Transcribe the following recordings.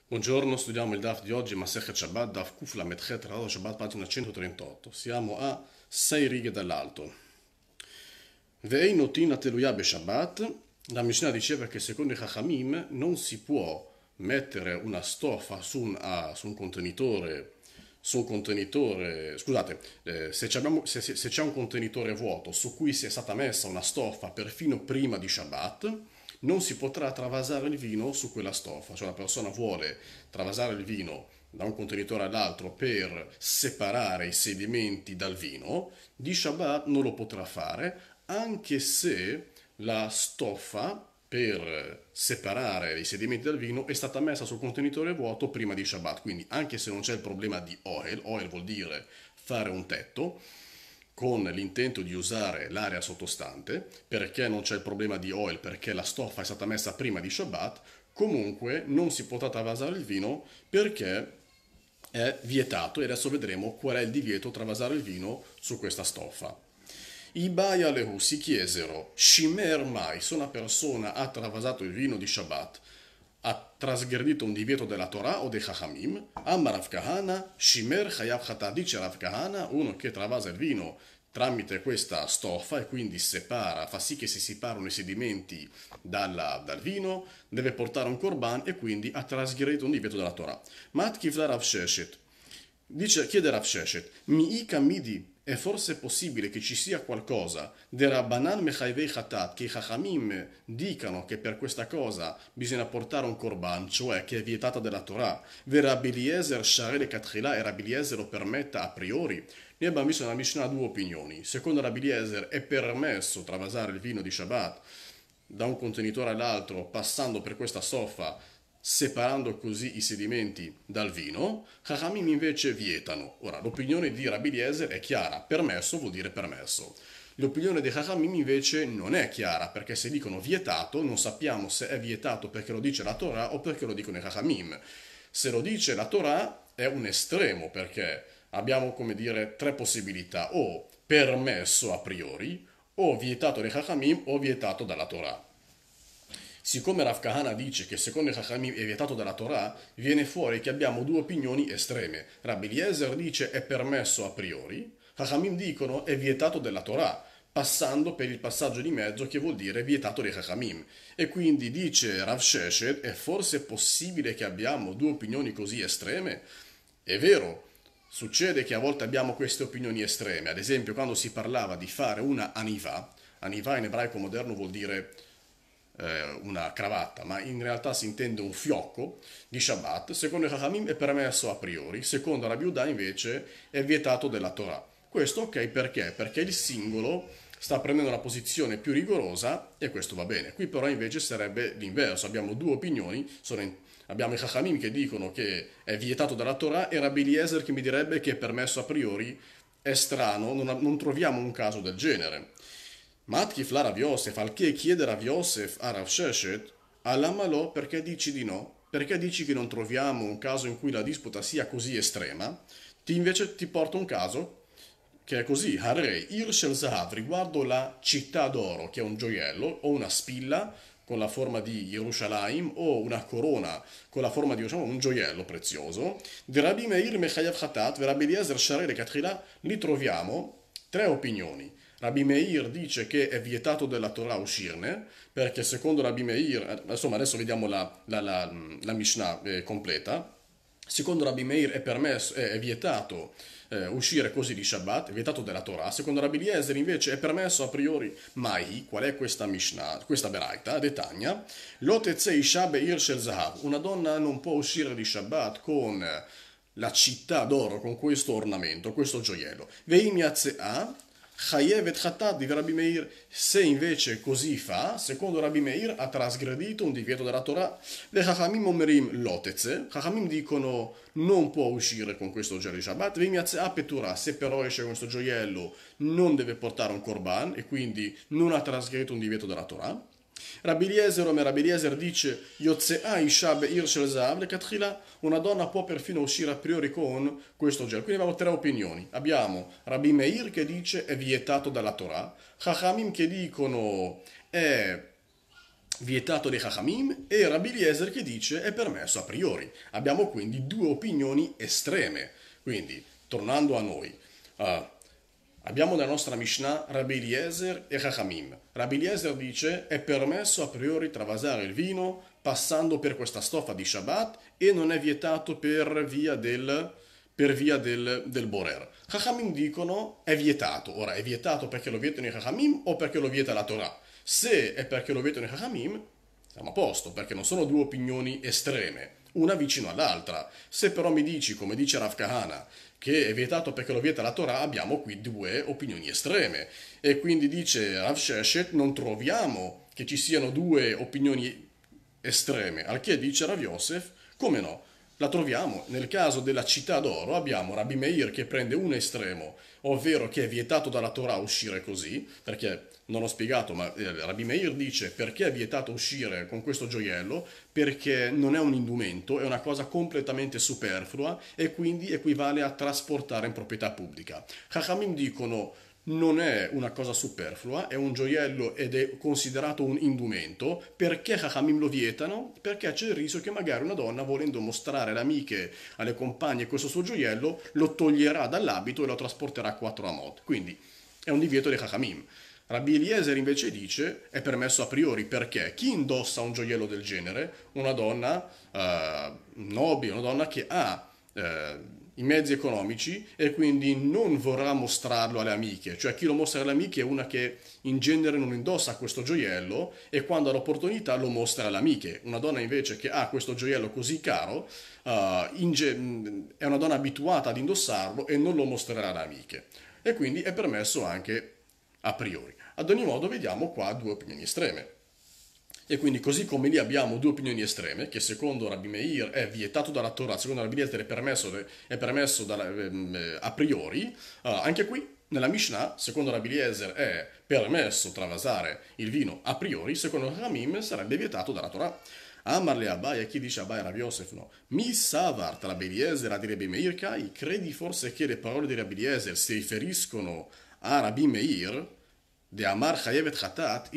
Buongiorno, studiamo il DAF di oggi, Masechet Shabbat, DAF Kuf Lamed Chet, Rado Shabbat, pagina 138. Siamo a 6 righe dall'alto. Ve'ei notin teluya be Shabbat. La Mishnah diceva che secondo i Chachamim non si può mettere una stoffa su un contenitore, scusate, se c'è un contenitore vuoto su cui sia stata messa una stoffa perfino prima di Shabbat, non si potrà travasare il vino su quella stoffa. Cioè la persona vuole travasare il vino da un contenitore all'altro per separare i sedimenti dal vino, di Shabbat non lo potrà fare, anche se la stoffa per separare i sedimenti dal vino è stata messa sul contenitore vuoto prima di Shabbat. Quindi anche se non c'è il problema di oil vuol dire fare un tetto, con l'intento di usare l'area sottostante, perché non c'è il problema di oil, perché la stoffa è stata messa prima di Shabbat, comunque non si potrà travasare il vino perché è vietato, e adesso vedremo qual è il divieto travasare il vino su questa stoffa. I Baia Lehu si chiesero: Shimer mai, se una persona ha travasato il vino di Shabbat, ha trasgredito un divieto della Torah o dei Chachamim? Amma Rav Kahana, Shimer Chayav Chata, dice Rav Kahana, uno che travasa il vino tramite questa stoffa e quindi separa, fa sì che si separano i sedimenti dal vino, deve portare un korban e quindi ha trasgredito un divieto della Torah. Mat Kivla Rav Sheshet, chiede Rav Sheshet, Mi'ika midi, è forse possibile che ci sia qualcosa de Rabbanan Mechaivei Chatat, che i Chachamim dicano che per questa cosa bisogna portare un korban, cioè che è vietata della Torah, ve Rabbi Eliezer Sharele Katrila e Rabbi Eliezer lo permetta a priori? Noi abbiamo visto nella Mishnah due opinioni. Secondo Rabbi Eliezer è permesso travasare il vino di Shabbat da un contenitore all'altro passando per questa stoffa, separando così i sedimenti dal vino. Chachamim invece vietano. Ora, l'opinione di Rabbi Eliezer è chiara: permesso vuol dire permesso. L'opinione dei Chachamim invece non è chiara, perché se dicono vietato non sappiamo se è vietato perché lo dice la Torah o perché lo dicono i Chachamim. Se lo dice la Torah è un estremo, perché abbiamo, come dire, tre possibilità: o permesso a priori, o vietato dai Chachamim, o vietato dalla Torah. Siccome Rav Kahana dice che secondo i Chachamim è vietato dalla Torah, viene fuori che abbiamo due opinioni estreme. Rabbi Eliezer dice è permesso a priori, Chachamim dicono è vietato dalla Torah, passando per il passaggio di mezzo che vuol dire vietato dai Chachamim. E quindi dice Rav Sheshet, è forse possibile che abbiamo due opinioni così estreme? È vero, succede che a volte abbiamo queste opinioni estreme. Ad esempio, quando si parlava di fare una aniva, aniva in ebraico moderno vuol dire una cravatta, ma in realtà si intende un fiocco di Shabbat. Secondo i Chachamim è permesso a priori, secondo Rabbi Yehuda invece è vietato della Torah. Questo ok perché? Perché il singolo sta prendendo una posizione più rigorosa e questo va bene. Qui però invece sarebbe l'inverso, abbiamo due opinioni, abbiamo i Chachamim che dicono che è vietato dalla Torah e Rabbi Eliezer che mi direbbe che è permesso a priori. È strano, non troviamo un caso del genere. Matkif la Rav Yosef, al che chiede Rav Yosef a Rav Sheshet, Alamalò, perché dici di no? Perché dici che non troviamo un caso in cui la disputa sia così estrema? Invece ti porto un caso che è così: Harei Ir Shel Zahav, riguardo la città d'oro, che è un gioiello, o una spilla con la forma di Yerushalayim, o una corona con la forma di Yerushalayim, un gioiello prezioso. Di Rabbi Meir Mechayav Chatat, Rabbi Eliezer Sharei Katrila, lì troviamo tre opinioni. Rabbi Meir dice che è vietato della Torah uscirne, perché secondo Rabbi Meir, insomma adesso vediamo la Mishnah completa. Secondo Rabbi Meir è permesso, è vietato uscire così di Shabbat, è vietato della Torah. Secondo Rabbi Eliezer invece è permesso a priori. Mai, qual è questa Mishnah, questa Beraita? Detagna: Loteze Isha Be'ir Shel Zahav, una donna non può uscire di Shabbat con la città d'oro, con questo ornamento, questo gioiello. Veim Yatzea Chayevet Chatat di Rabbi Meir, se invece così fa, secondo Rabbi Meir ha trasgredito un divieto della Torah. Le Chachamim omerim loteze, Chachamim dicono non può uscire con questo gioiello di Shabbat. Vimiazea petura, se però esce con questo gioiello non deve portare un korban e quindi non ha trasgredito un divieto della Torah. Rabbi Eliezer dice Yotzea Isha Be'ir Shel Zahav Lekatchila, una donna può perfino uscire a priori con questo gel. Quindi abbiamo tre opinioni. Abbiamo Rabbi Meir che dice è vietato dalla Torah, Chachamim che dicono è vietato dei Chachamim, e Rabbi Eliezer che dice è permesso a priori. Abbiamo quindi due opinioni estreme. Quindi, tornando a noi, eh, abbiamo nella nostra Mishnah Rabbi Eliezer e Chachamim. Rabbi Eliezer dice è permesso a priori travasare il vino passando per questa stoffa di Shabbat e non è vietato per via del Borer. Chachamim dicono è vietato. Ora, è vietato perché lo vietano i Chachamim o perché lo vieta la Torah? Se è perché lo vietano i Chachamim, siamo a posto, perché non sono due opinioni estreme, una vicino all'altra. Se però mi dici, come dice Rav Kahana, che è vietato perché lo vieta la Torah, abbiamo qui due opinioni estreme. E quindi dice Rav Sheshet, non troviamo che ci siano due opinioni estreme, al che dice Rav Yosef, come no? La troviamo. Nel caso della città d'oro abbiamo Rabbi Meir che prende un estremo, ovvero che è vietato dalla Torah uscire così, perché non ho spiegato, ma Rabbi Meir dice perché è vietato uscire con questo gioiello, perché non è un indumento, è una cosa completamente superflua e quindi equivale a trasportare in proprietà pubblica. Chachamim dicono non è una cosa superflua, è un gioiello ed è considerato un indumento. Perché Chachamim lo vietano? Perché c'è il rischio che magari una donna, volendo mostrare alle amiche, alle compagne questo suo gioiello, lo toglierà dall'abito e lo trasporterà a 4 amot. Quindi è un divieto di Chachamim. Rabbi Eliezer invece dice è permesso a priori perché chi indossa un gioiello del genere? Una donna nobile, una donna che ha i mezzi economici e quindi non vorrà mostrarlo alle amiche, cioè chi lo mostra alle amiche è una che in genere non indossa questo gioiello e quando ha l'opportunità lo mostra alle amiche. Una donna invece che ha questo gioiello così caro è una donna abituata ad indossarlo e non lo mostrerà alle amiche e quindi è permesso anche a priori. Ad ogni modo vediamo qua due opinioni estreme. E quindi così come lì abbiamo due opinioni estreme, che secondo Rabbi Meir è vietato dalla Torah, secondo Rabbi Eliezer è permesso a priori, anche qui nella Mishnah, secondo Rabbi Eliezer è permesso travasare il vino a priori, secondo Ramim sarebbe vietato dalla Torah. Amar le Abai, chi dice Abai Rabbi Yosef no. Mi savart Rabbi Eliezer a Rabbi Meir Kai, credi forse che le parole di Rabbi Eliezer si riferiscono a Rabbi Meir? De Amar Chayevet Khatat,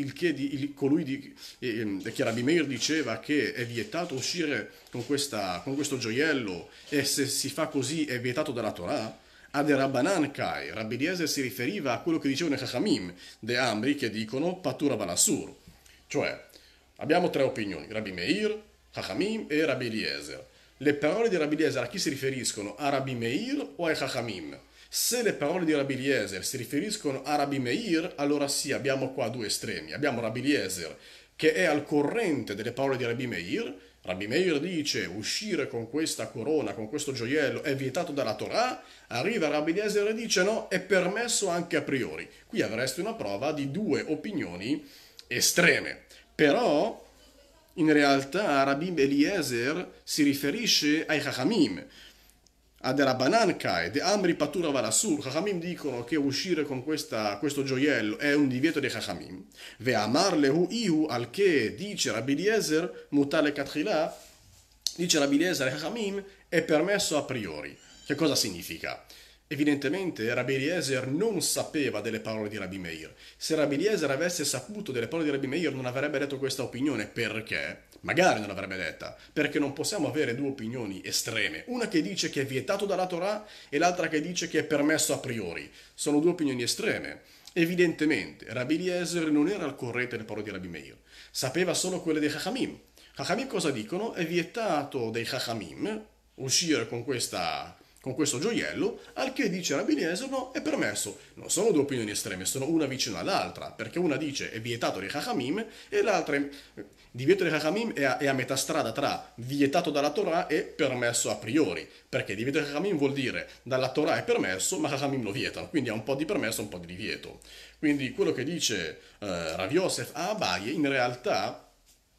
che Rabbi Meir diceva che è vietato uscire con questo gioiello e se si fa così è vietato dalla Torah. Ad Rabbanan Kai, Rabbi Eliezer si riferiva a quello che dicevano i Chachamim, De Amri, che dicono Patura Balassur. Cioè, abbiamo tre opinioni, Rabbi Meir, Chachamim e Rabbi Eliezer. Le parole di Rabbi Eliezer a chi si riferiscono? A Rabbi Meir o ai Chachamim? Se le parole di Rabbi Eliezer si riferiscono a Rabbi Meir, allora sì, abbiamo qua due estremi. Abbiamo Rabbi Eliezer che è al corrente delle parole di Rabbi Meir. Rabbi Meir dice uscire con questa corona, con questo gioiello è vietato dalla Torah. Arriva Rabbi Eliezer e dice no, è permesso anche a priori. Qui avresti una prova di due opinioni estreme. Però in realtà Rabbi Eliezer si riferisce ai Chachamim. Ad Rabbanan Kai, de Amri Patura Valassur, Chachamim dicono che uscire con questo gioiello è un divieto dei Chachamim. Ve Amar Lehu Ihu, al che dice Rabbi Eliezer, Mutale Katrila, dice Rabbi Eliezer e Chachamim, è permesso a priori. Che cosa significa? Evidentemente Rabbi Eliezer non sapeva delle parole di Rabbi Meir. Se Rabbi Eliezer avesse saputo delle parole di Rabbi Meir non avrebbe detto questa opinione. Perché? Magari non l'avrebbe detta. Perché non possiamo avere due opinioni estreme. Una che dice che è vietato dalla Torah e l'altra che dice che è permesso a priori. Sono due opinioni estreme. Evidentemente Rabbi Eliezer non era al corrente delle parole di Rabbi Meir. Sapeva solo quelle dei Chachamim. Chachamim cosa dicono? È vietato dei Chachamim uscire con questo gioiello, al che dice Rabbi Eliezer no, è permesso. Non sono due opinioni estreme, sono una vicino all'altra, perché una dice è vietato dei Chachamim e l'altra divieto dei Chachamim è a metà strada tra vietato dalla Torah e permesso a priori, perché divieto dei Chachamim vuol dire dalla Torah è permesso, ma Chachamim lo vietano, quindi ha un po' di permesso e un po' di divieto. Quindi quello che dice Rav Yosef a Abaye in realtà,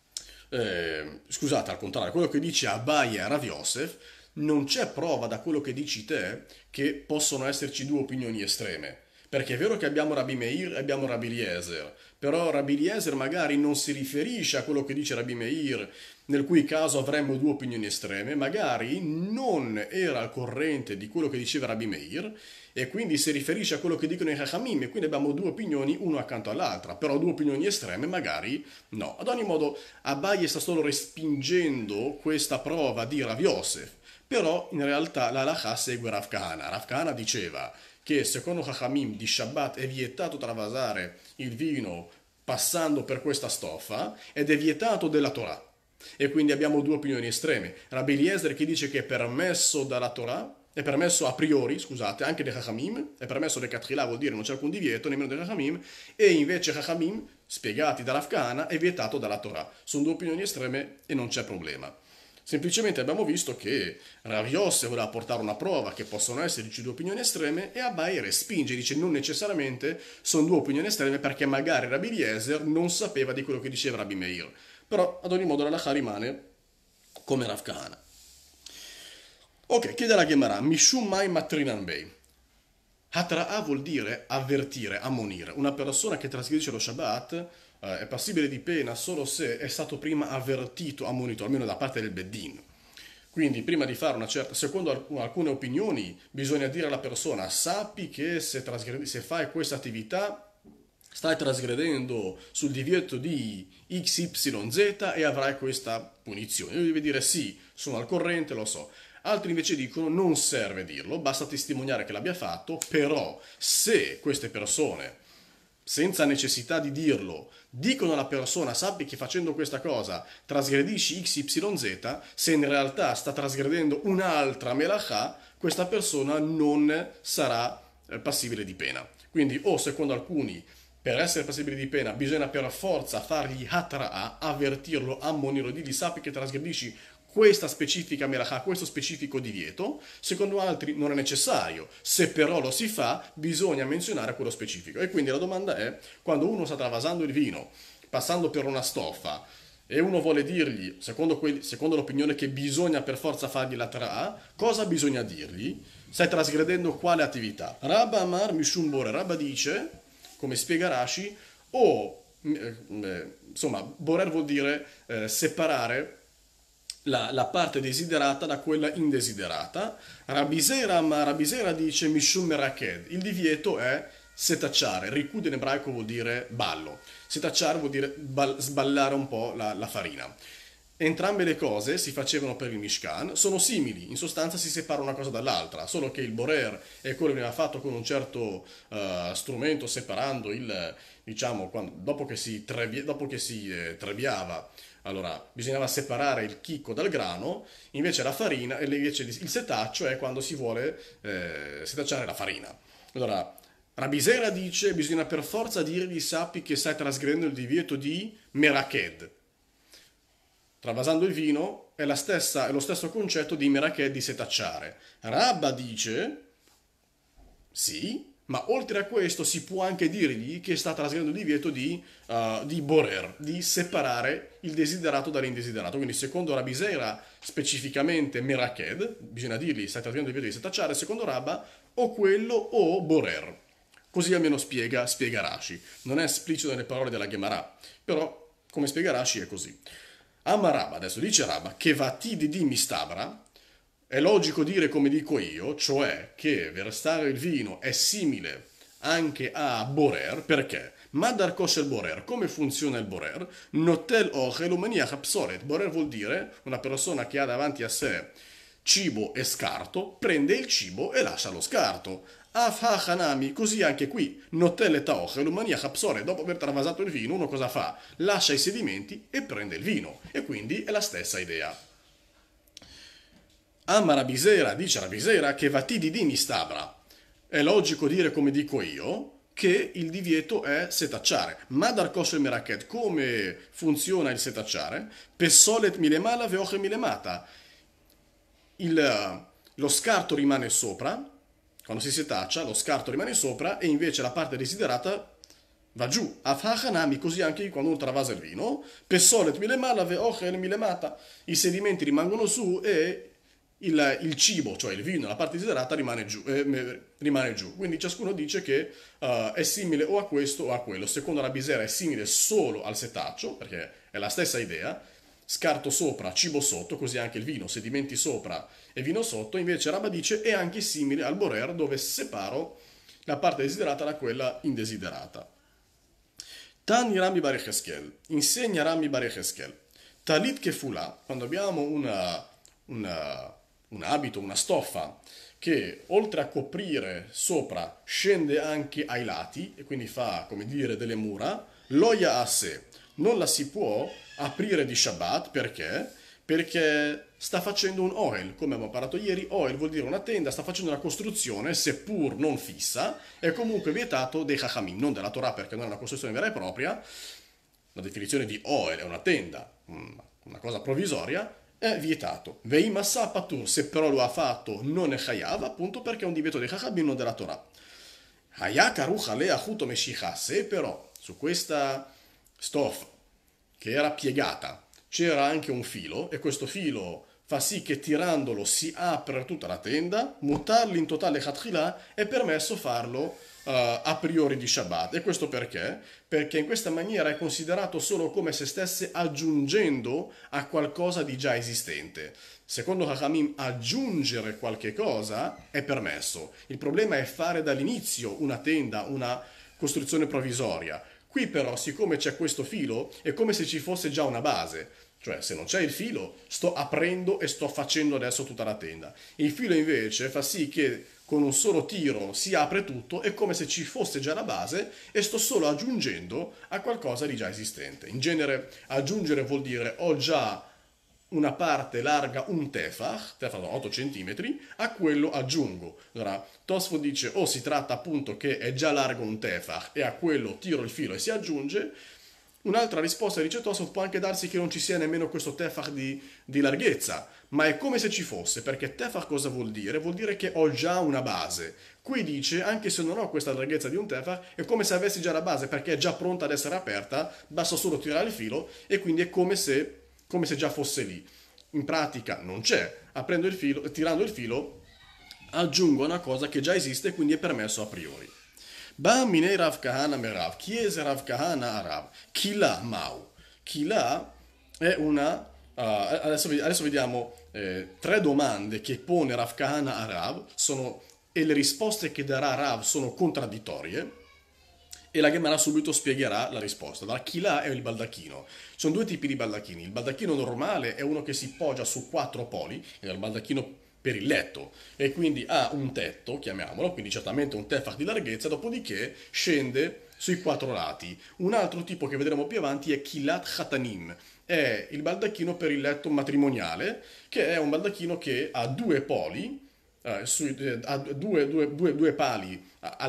scusate, al contrario, quello che dice Abaye a Rav Yosef non c'è prova da quello che dici te che possono esserci due opinioni estreme, Perché è vero che abbiamo Rabbi Meir e abbiamo Rabbi Eliezer, però Rabbi Eliezer magari non si riferisce a quello che dice Rabbi Meir, nel cui caso avremmo due opinioni estreme, magari non era al corrente di quello che diceva Rabbi Meir e quindi si riferisce a quello che dicono i Chachamim e quindi abbiamo due opinioni uno accanto all'altra, però due opinioni estreme magari no. Ad ogni modo Abaye sta solo respingendo questa prova di Rav Yosef, però in realtà la halakha segue Rav Kahana. Rav Kahana diceva che secondo Chachamim di Shabbat è vietato travasare il vino passando per questa stoffa ed è vietato della Torah. E quindi abbiamo due opinioni estreme. Rabbi Eliezer che dice che è permesso dalla Torah, è permesso a priori, scusate, anche dei Chachamim, è permesso dei Katrila, vuol dire non c'è alcun divieto, nemmeno dei Chachamim, e invece Chachamim, spiegati da Rav Kahana, è vietato dalla Torah. Sono due opinioni estreme e non c'è problema. Semplicemente abbiamo visto che Rav Yosef voleva portare una prova che possono esserci due opinioni estreme e Abaye respinge, dice non necessariamente sono due opinioni estreme perché magari Rabbi Eliezer non sapeva di quello che diceva Rabbi Meir. Però ad ogni modo la halakha rimane come Rav Kahana. Ok, chiede la Gemara, Mishum mai matrinan bei. Hatra'a vuol dire avvertire, ammonire. Una persona che trasgredisce lo Shabbat è passibile di pena solo se è stato prima avvertito, ammonito, almeno da parte del Beddin. Quindi prima di fare una certa, secondo alcune opinioni, bisogna dire alla persona, sappi che se fai questa attività stai trasgredendo sul divieto di XYZ e avrai questa punizione. Io devi dire sì, sono al corrente, lo so. Altri invece dicono non serve dirlo, basta testimoniare che l'abbia fatto, però se queste persone, senza necessità di dirlo, dicono alla persona sappi che facendo questa cosa trasgredisci XYZ, se in realtà sta trasgredendo un'altra melachà, questa persona non sarà passibile di pena. Quindi o secondo alcuni per essere passibili di pena bisogna per forza fargli hatra'a, avvertirlo, ammonirlo, dirgli sappi che trasgredisci questa specifica melachà, questo specifico divieto, secondo altri non è necessario, se però lo si fa bisogna menzionare quello specifico. E quindi la domanda è, quando uno sta travasando il vino, passando per una stoffa, e uno vuole dirgli, secondo l'opinione che bisogna per forza fargli la tra'a, cosa bisogna dirgli? Stai trasgredendo quale attività? Rabba Amar Mishum Borer, Rabba dice, come spiega Rashi, insomma, Borer vuol dire separare la parte desiderata da quella indesiderata. Rabbi Zera dice Mishum Meraked, il divieto è setacciare, rikud in ebraico vuol dire ballo, setacciare vuol dire sballare un po' la farina. Entrambe le cose si facevano per il Mishkan, sono simili, in sostanza si separa una cosa dall'altra, solo che il borer è quello che veniva fatto con un certo strumento separando diciamo, dopo che si trebiava, allora bisognava separare il chicco dal grano, invece la farina, e invece il setaccio è quando si vuole setacciare la farina. Allora, Rabbi Zera dice bisogna per forza dirgli sappi che stai trasgredendo il divieto di meraked. Travasando il vino è lo stesso concetto di meraked, di setacciare. Rabba dice sì, ma oltre a questo si può anche dirgli che sta trasgredendo il divieto di borer, di separare il desiderato dall'indesiderato. Quindi secondo Rabbi Zera specificamente meraked, bisogna dirgli stai trasgredendo il divieto di setacciare, secondo Rabba o quello o borer. Così almeno spiega Rashi. Non è esplicito nelle parole della Gemara, però come spiega Rashi è così. Amma Rabba, adesso dice Rabba, che vatidi di mistabra, è logico dire come dico io, cioè che versare il vino è simile anche a borer, perché? Madar kosher borer, come funziona il borer? Notel ochel umaniach psoret. Borer vuol dire una persona che ha davanti a sé cibo e scarto, prende il cibo e lascia lo scarto. Hanami, così anche qui, Notel ochel umaniach psoret. Dopo aver travasato il vino, uno cosa fa? Lascia i sedimenti e prende il vino. E quindi è la stessa idea. Amma Rabisera, dice Rabisera, che vatidi di mistabra. È logico dire come dico io, che il divieto è setacciare. Madar kosher meraket, come funziona il setacciare? Pessolet milemala veoche milemata. Lo scarto rimane sopra, quando si setaccia, lo scarto rimane sopra e invece la parte desiderata va giù. Afhachanami, così anche quando uno travasa il vino. Pessolet milemala veoche milemata. I sedimenti rimangono su e il cibo, cioè il vino, la parte desiderata rimane giù, rimane giù. Quindi ciascuno dice che è simile o a questo o a quello. Secondo la Bisera è simile solo al setaccio, perché è la stessa idea. Scarto sopra, cibo sotto, così anche il vino, sedimenti sopra e vino sotto. Invece Rabba dice è anche simile al Borer, dove separo la parte desiderata da quella indesiderata. Tani Rami Bar Yecheskel, insegna Rami Bar Yecheskel. Talit Kefula, quando abbiamo una- un abito, una stoffa, che oltre a coprire sopra scende anche ai lati e quindi fa, come dire, delle mura, loia a sé. Non la si può aprire di Shabbat perché? Perché sta facendo un oel, come abbiamo parlato ieri, oel vuol dire una tenda, sta facendo una costruzione, seppur non fissa, è comunque vietato dei Chachamim, non della Torah perché non è una costruzione vera e propria, la definizione di oel è una tenda, una cosa provvisoria, è vietato. Veima Patur, se però lo ha fatto non è chayav, appunto perché è un divieto dei Chachamim, non della Torah. Hayak Aruch Alea Chuto Meshicha, se però su questa stoffa che era piegata c'era anche un filo e questo filo fa sì che tirandolo si apre tutta la tenda, mutarli in totale Khatkhila è permesso farlo a priori di Shabbat. E questo perché? Perché in questa maniera è considerato solo come se stesse aggiungendo a qualcosa di già esistente. Secondo Chachamim aggiungere qualche cosa è permesso. Il problema è fare dall'inizio una tenda, una costruzione provvisoria. Qui però, siccome c'è questo filo, è come se ci fosse già una base. Cioè, se non c'è il filo, sto aprendo e sto facendo adesso tutta la tenda. Il filo invece fa sì che con un solo tiro si apre tutto, è come se ci fosse già la base e sto solo aggiungendo a qualcosa di già esistente. In genere aggiungere vuol dire ho già una parte larga un tefach 8 cm, a quello aggiungo. Allora, Tosfo dice o si tratta appunto che è già largo un tefach e a quello tiro il filo e si aggiunge. Un'altra risposta dice Tosfo può anche darsi che non ci sia nemmeno questo tefach di larghezza, ma è come se ci fosse, perché tefach cosa vuol dire? Vuol dire che ho già una base. Qui dice, anche se non ho questa larghezza di un tefach, è come se avessi già la base, perché è già pronta ad essere aperta, basta solo tirare il filo e quindi è come se già fosse lì. In pratica non c'è. Aprendo il filo, tirando il filo, aggiungo una cosa che già esiste e quindi è permesso a priori. Ba minei Rav Kahana Merav, chiese Rav Kahana a Rav, Kila Mau. Kila è una... adesso vediamo tre domande che pone Rav Kahana a Rav, e le risposte che darà Rav sono contraddittorie. E la Gemara subito spiegherà la risposta. La chilà è il baldacchino. Ci sono due tipi di baldacchini. Il baldacchino normale è uno che si poggia su quattro poli, è il baldacchino per il letto, e quindi ha un tetto, chiamiamolo, quindi certamente un tefach di larghezza, dopodiché scende sui quattro lati. Un altro tipo che vedremo più avanti è kilat khatanim, è il baldacchino per il letto matrimoniale, che è un baldacchino che ha due poli, ha due pali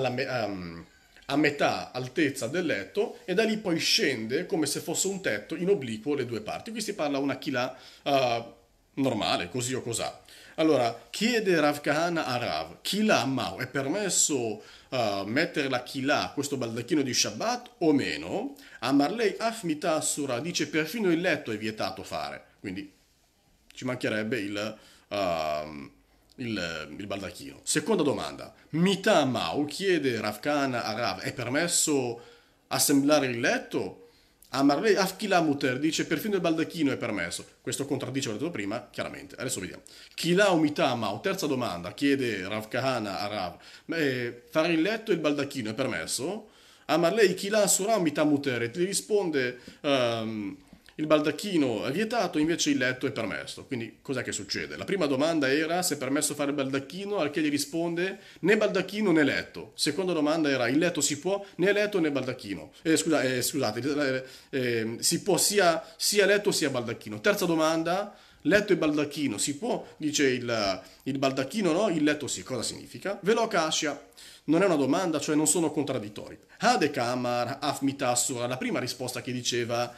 a metà altezza del letto e da lì poi scende come se fosse un tetto in obliquo le due parti. Qui si parla una chila normale, così o cosà. Allora, chiede Rav Kahana a Rav, chila mau, è permesso mettere la chila, questo baldacchino di Shabbat o meno? Amarlei afmita assura, dice perfino il letto è vietato fare, quindi ci mancherebbe il baldacchino. Seconda domanda. Mita Mau chiede Rav Kahana a Rav, è permesso assemblare il letto? Amarlei Afkila Muter dice perfino il baldacchino è permesso. Questo contraddice quello che ho detto prima, chiaramente. Adesso vediamo. Kila Umita Mau, terza domanda, chiede Rav Kahana a Rav, fare il letto e il baldacchino è permesso? Amarlei Kila Asura Umita Muter, e ti risponde il baldacchino è vietato, invece il letto è permesso. Quindi cos'è che succede? La prima domanda era se è permesso fare il baldacchino, al che gli risponde né baldacchino né letto. Seconda domanda era il letto si può né letto né baldacchino. Scusate, si può sia letto sia baldacchino. Terza domanda, letto e baldacchino si può? Dice il baldacchino no, il letto sì. Cosa significa? Velo kasha. Non è una domanda, cioè non sono contraddittori. Hade kamar afmitassura, la prima risposta che diceva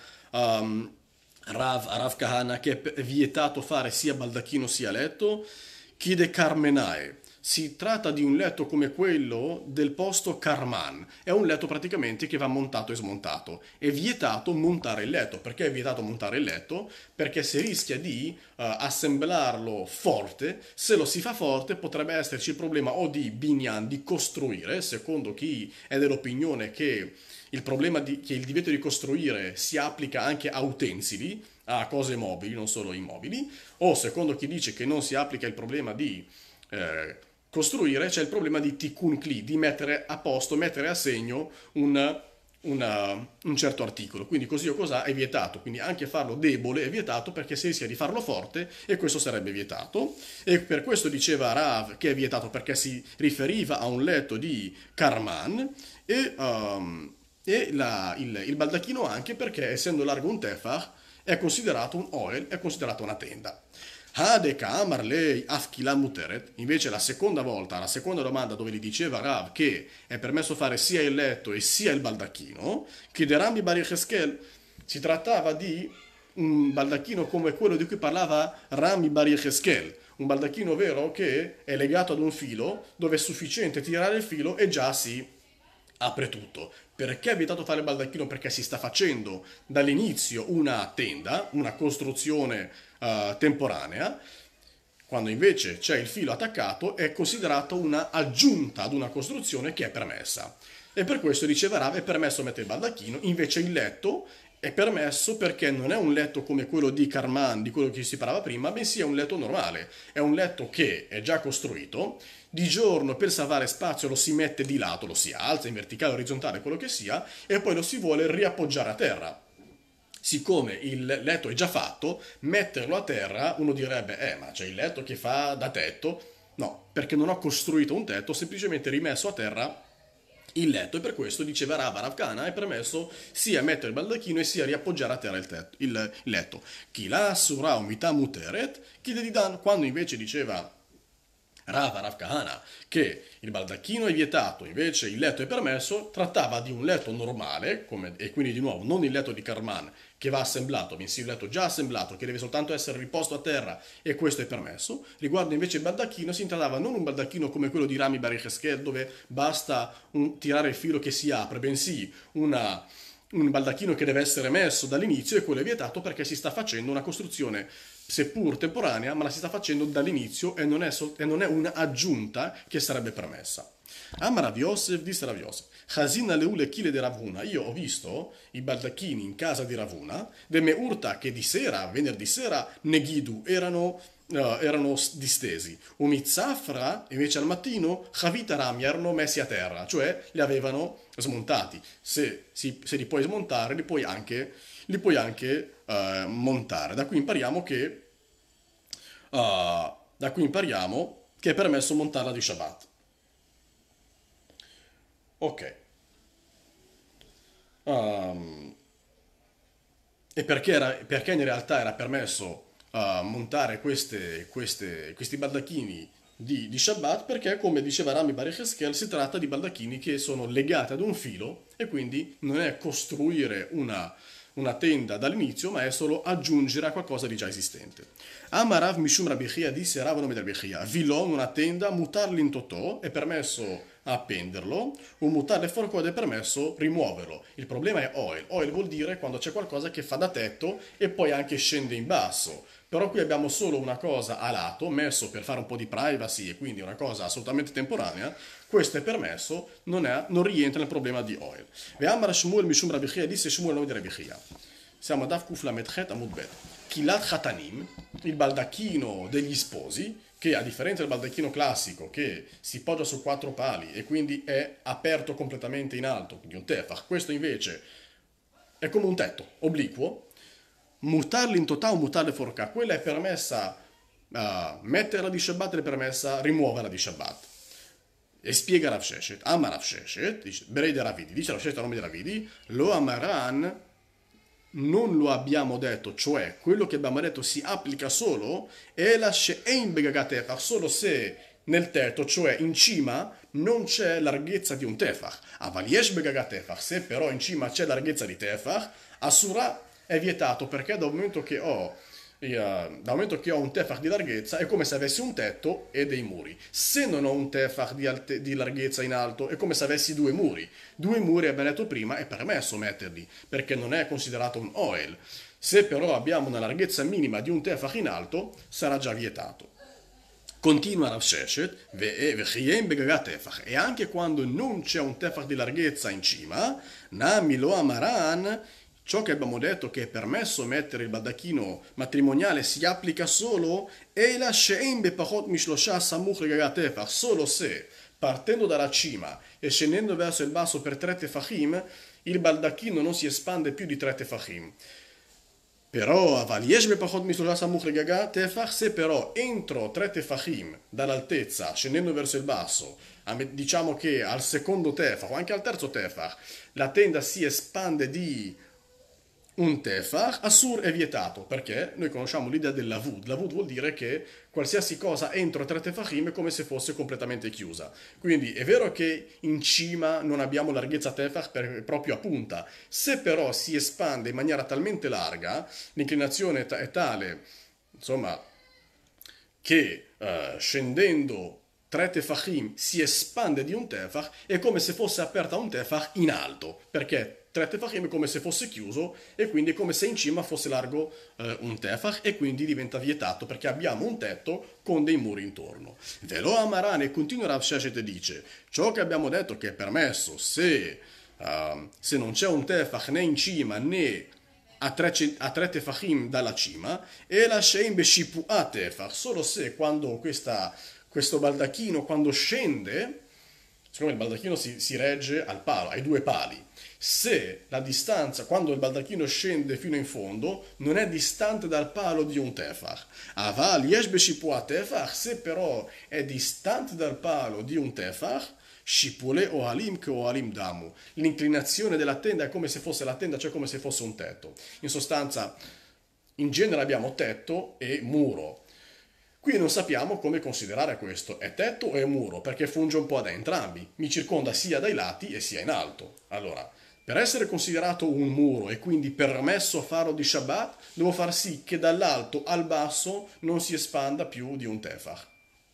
Rav Kahana che è vietato fare sia baldacchino sia letto, chiede Carmenae. Si tratta di un letto come quello del posto Karman. È un letto praticamente che va montato e smontato. È vietato montare il letto. Perché è vietato montare il letto? Perché si rischia di assemblarlo forte. Se lo si fa forte potrebbe esserci il problema o di binyan, di costruire, secondo chi è dell'opinione che che il divieto di costruire si applica anche a utensili, a cose mobili, non solo immobili, o secondo chi dice che non si applica il problema di eh, costruire, c'è il problema di tikkun kli, di mettere a posto, mettere a segno un certo articolo. Quindi così o cos'ha è vietato. Quindi anche farlo debole è vietato perché si rischia di farlo forte e questo sarebbe vietato. E per questo diceva Rav che è vietato perché si riferiva a un letto di Karman il baldacchino anche perché essendo largo un tefah è considerato un oel, è considerato una tenda. Hadeka Amar lei afkila muteret. Invece la seconda volta, la seconda domanda dove gli diceva Rav che è permesso fare sia il letto e sia il baldacchino, che de Rami Bar Yecheskel si trattava di un baldacchino come quello di cui parlava Rami Bar Yecheskel, un baldacchino vero che è legato ad un filo dove è sufficiente tirare il filo e già si apre tutto. Perché è vietato fare il baldacchino? Perché si sta facendo dall'inizio una tenda, una costruzione temporanea, quando invece c'è il filo attaccato è considerato una aggiunta ad una costruzione che è permessa. E per questo diceva Rav è permesso mettere il baldacchino, invece il letto è permesso perché non è un letto come quello di Karman, di quello che si parlava prima, bensì è un letto normale. È un letto che è già costruito, di giorno per salvare spazio lo si mette di lato, lo si alza in verticale, orizzontale, quello che sia, e poi lo si vuole riappoggiare a terra. Siccome il letto è già fatto, metterlo a terra, uno direbbe, ma c'è il letto che fa da tetto. No, perché non ho costruito un tetto, ho semplicemente rimesso a terra il letto e per questo diceva Rav Kana è permesso sia mettere il baldacchino e sia riappoggiare a terra il letto. Chi la sura umita muteret, chi di dan, quando invece diceva Rav Kahana che il baldacchino è vietato, invece il letto è permesso, trattava di un letto normale, e quindi di nuovo non il letto di Karman che va assemblato, bensì un letto già assemblato che deve soltanto essere riposto a terra e questo è permesso. Riguardo invece il baldacchino si trattava non un baldacchino come quello di Rami Bar Yecheskel dove basta tirare il filo che si apre, bensì un baldacchino che deve essere messo dall'inizio e quello è vietato perché si sta facendo una costruzione seppur temporanea, ma la si sta facendo dall'inizio e non è un'aggiunta che sarebbe permessa. Ama Rav Yosef, disse Rav Yosef, Chasina leule chile de Ravuna, io ho visto i baldacchini in casa di Ravuna, de me urta che di sera, venerdì sera, neghidu, erano distesi. Umizzafra, invece al mattino, Chavita Rami erano messi a terra, cioè li avevano smontati. Se li puoi smontare, li puoi anche montare. Da qui impariamo che è permesso montarla di Shabbat. Ok. Um, e perché in realtà era permesso montare questi baldacchini di Shabbat? Perché, come diceva Rami Bar Yecheskel, si tratta di baldacchini che sono legati ad un filo e quindi non è costruire una tenda dall'inizio, ma è solo aggiungere a qualcosa di già esistente. Amarav Mishum Rabichia disse Rav nome del Bechia, Vilon, una tenda, mutarli in totò, è permesso appenderlo, un mutare forcode è permesso rimuoverlo. Il problema è oil. Oil vuol dire quando c'è qualcosa che fa da tetto e poi anche scende in basso. Però qui abbiamo solo una cosa a lato, messo per fare un po' di privacy e quindi una cosa assolutamente temporanea. Questo è permesso, non rientra nel problema di oil. Ve'amar Shmuel Mishum Rabichia disse Shmuel nome di Rabichia. Siamo a Daf Kuf Lamed Chet Amud Bet. Kilat Khatanim, il baldacchino degli sposi, che a differenza del baldacchino classico che si poggia su quattro pali e quindi è aperto completamente in alto, quindi un tefach, questo invece è come un tetto, obliquo, mutarli in totale o mutarli forca, quella è permessa metterla di Shabbat, è permessa rimuoverla di Shabbat. E spiega Rav Sheshet, ama Rav Sheshet, dice, Berei de Ravidi, dice Rav Sheshet a nome di Ravidi, lo amaran non lo abbiamo detto, cioè quello che abbiamo detto si applica solo solo se nel tetto, cioè in cima, non c'è larghezza di un tefach. Avaliesh begagatefach, se però in cima c'è larghezza di tefach, Asura è vietato perché dal momento che ho dal momento che ho un tefach di larghezza è come se avessi un tetto e dei muri. Se non ho un tefach di larghezza in alto è come se avessi due muri. Due muri, abbiamo detto prima, è permesso metterli perché non è considerato un oel. Se però abbiamo una larghezza minima di un tefach in alto sarà già vietato. Continua Rav Sheshet, e anche quando non c'è un tefach di larghezza in cima, Nami lo amaran, ciò che abbiamo detto che è permesso mettere il baldacchino matrimoniale si applica solo e la she'em bepachot mishlosha samuch legagat tefach, solo se partendo dalla cima e scendendo verso il basso per 3 tefachim, il baldacchino non si espande più di 3 tefachim. Però, אבל יש בפחות משלושה סמוך לגגה טפח, se però entro 3 tefachim dall'altezza, scendendo verso il basso, diciamo che al secondo tefach o anche al terzo tefach, la tenda si espande di un tefach, Assur è vietato, perché noi conosciamo l'idea dell'avud. L'avud vuol dire che qualsiasi cosa entro 3 tefachim è come se fosse completamente chiusa. Quindi è vero che in cima non abbiamo larghezza tefach proprio a punta, se però si espande in maniera talmente larga, l'inclinazione è tale, insomma, che scendendo 3 tefachim si espande di un tefach, è come se fosse aperta un tefach in alto, perché 3 tefachim è come se fosse chiuso e quindi è come se in cima fosse largo un tefach e quindi diventa vietato perché abbiamo un tetto con dei muri intorno. Velo Amarane continua Rav Sheshet e dice ciò che abbiamo detto che è permesso se non c'è un tefach né in cima né a 3 tefachim dalla cima e la sheim beshipu'a tefach, solo se quando questo baldacchino quando scende, siccome il baldacchino si regge al palo, ai due pali, se la distanza quando il baldacchino scende fino in fondo non è distante dal palo di un tefach, aval yesh beshipu'a tefach, se però è distante dal palo di un tefach, Shipule o Halim che o Halim Damu. L'inclinazione della tenda è come se fosse la tenda, cioè come se fosse un tetto. In sostanza, in genere abbiamo tetto e muro. Qui non sappiamo come considerare questo. È tetto o è muro? Perché funge un po' da entrambi. Mi circonda sia dai lati e sia in alto. Allora, per essere considerato un muro e quindi permesso farlo di Shabbat, devo far sì che dall'alto al basso non si espanda più di un tefach.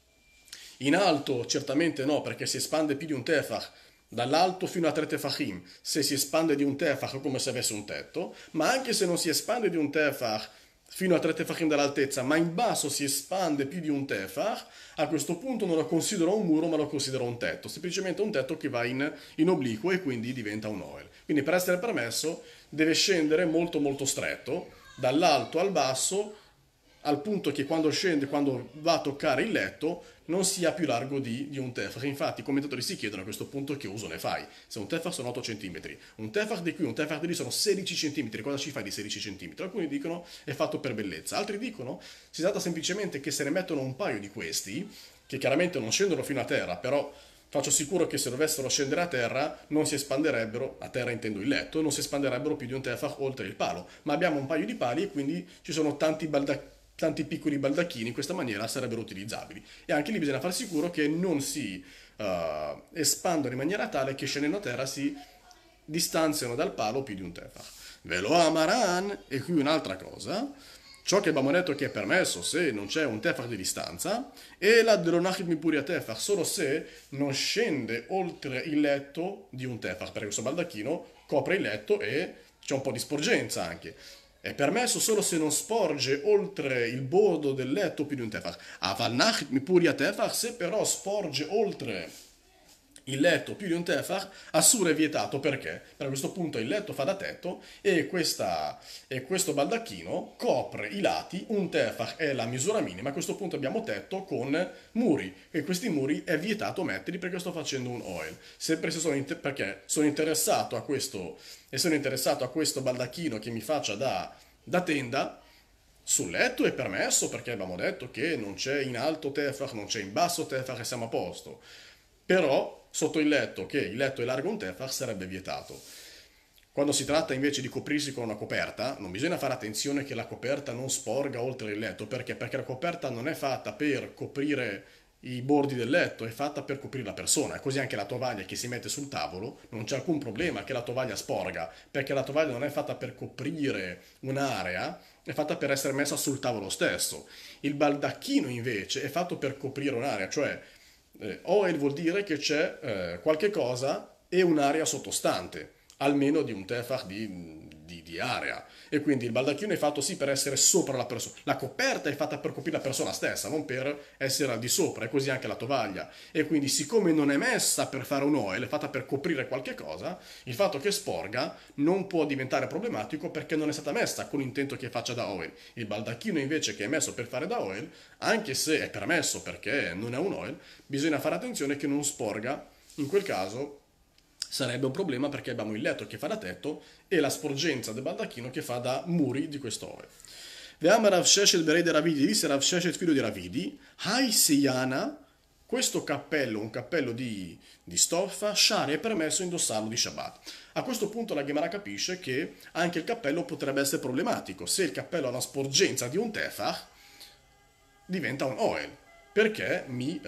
In alto certamente no, perché si espande più di un tefach, dall'alto fino a 3 tefachim. Se si espande di un tefach è come se avesse un tetto, ma anche se non si espande di un tefach fino a 3 tefachim dall'altezza, ma in basso si espande più di un tefach, a questo punto non lo considero un muro, ma lo considero un tetto. Semplicemente un tetto che va in obliquo e quindi diventa un oel. Quindi per essere permesso deve scendere molto molto stretto, dall'alto al basso, al punto che quando scende, quando va a toccare il letto, non sia più largo di un tefach. Infatti i commentatori si chiedono a questo punto che uso ne fai. Se un tefach sono 8 cm, un tefach di qui, un tefach di lì sono 16 cm, cosa ci fai di 16 cm? Alcuni dicono è fatto per bellezza, altri dicono si tratta semplicemente che se ne mettono un paio di questi, che chiaramente non scendono fino a terra, però faccio sicuro che se dovessero scendere a terra non si espanderebbero, a terra intendo il letto, non si espanderebbero più di un tefach oltre il palo, ma abbiamo un paio di pali e quindi ci sono tanti piccoli baldacchini in questa maniera sarebbero utilizzabili e anche lì bisogna far sicuro che non si espandono in maniera tale che scendendo a terra si distanziano dal palo più di un tefach. Velo amaran, e qui un'altra cosa, ciò che abbiamo detto che è permesso se non c'è un tefach di distanza e la delonachit mipuri a tefach solo se non scende oltre il letto di un tefach, perché questo baldacchino copre il letto e c'è un po' di sporgenza anche. È permesso solo se non sporge oltre il bordo del letto più di un tefach. Aval nachit mipuri a tefach, se però sporge oltre il letto più di un tefach, assur è vietato perché? Per questo punto il letto fa da tetto e questo baldacchino copre i lati, un tefach è la misura minima, a questo punto abbiamo tetto con muri e questi muri è vietato metterli perché sto facendo un oil, sempre se perché sono interessato a questo e sono interessato a questo baldacchino che mi faccia da tenda. Sul letto è permesso perché abbiamo detto che non c'è in alto tefach, non c'è in basso tefach e siamo a posto. Però sotto il letto, che il letto è largo un tefach, sarebbe vietato. Quando si tratta invece di coprirsi con una coperta, non bisogna fare attenzione che la coperta non sporga oltre il letto. Perché? Perché la coperta non è fatta per coprire i bordi del letto, è fatta per coprire la persona. E così anche la tovaglia che si mette sul tavolo, non c'è alcun problema che la tovaglia sporga, perché la tovaglia non è fatta per coprire un'area, è fatta per essere messa sul tavolo stesso. Il baldacchino invece è fatto per coprire un'area, cioè oel vuol dire che c'è qualche cosa e un'area sottostante, almeno di un tefach di area. E quindi il baldacchino è fatto sì per essere sopra la persona. La coperta è fatta per coprire la persona stessa, non per essere al di sopra, e così anche la tovaglia. E quindi siccome non è messa per fare un oil, è fatta per coprire qualche cosa, il fatto che sporga non può diventare problematico perché non è stata messa con l'intento che faccia da oil. Il baldacchino invece che è messo per fare da oil, anche se è permesso perché non è un oil, bisogna fare attenzione che non sporga. In quel caso sarebbe un problema perché abbiamo il letto che fa da tetto e la sporgenza del baldacchino che fa da muri di questo ore. Veam Rav Sheshet berei de Ravidi, disse Rav Sheshet figlio di Ravidi, Hai Seyana, questo cappello, un cappello di stoffa, Shari è permesso indossarlo di Shabbat. A questo punto la Gemara capisce che anche il cappello potrebbe essere problematico. Se il cappello ha una sporgenza di un tefach, diventa un oil, perché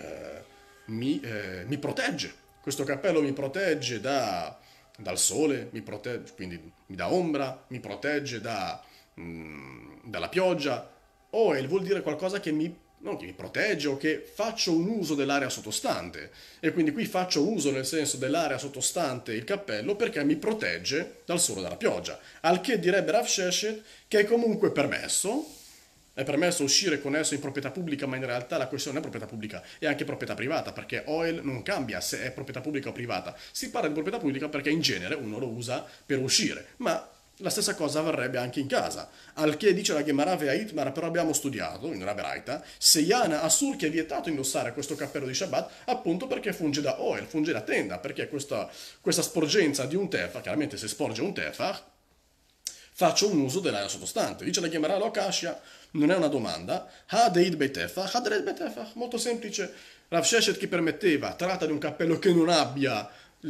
mi protegge. Questo cappello mi protegge dal sole, mi protegge, quindi mi dà ombra, mi protegge dalla pioggia. Oil vuol dire qualcosa che non che mi protegge o che faccio un uso dell'area sottostante. E quindi qui faccio uso nel senso dell'area sottostante il cappello perché mi protegge dal sole e dalla pioggia. Al che direbbe Rav Sheshet che è comunque permesso, è permesso uscire con esso in proprietà pubblica, ma in realtà la questione non è proprietà pubblica, è anche proprietà privata, perché oil non cambia se è proprietà pubblica o privata. Si parla di proprietà pubblica perché in genere uno lo usa per uscire, ma la stessa cosa varrebbe anche in casa. Al che dice la Gemara Ve'aitmar, però abbiamo studiato in una Beraita, Seyana Assur che è vietato indossare questo cappello di Shabbat appunto perché funge da oil, funge da tenda, perché questa sporgenza di un tefah, chiaramente se sporge un tefah, faccio un uso dell'area sottostante. Dice la Gemara lo Kashya, non è una domanda. Hadeid betefach, hadred betefach, molto semplice. Rav Sheshet che permetteva, tratta di un cappello che non abbia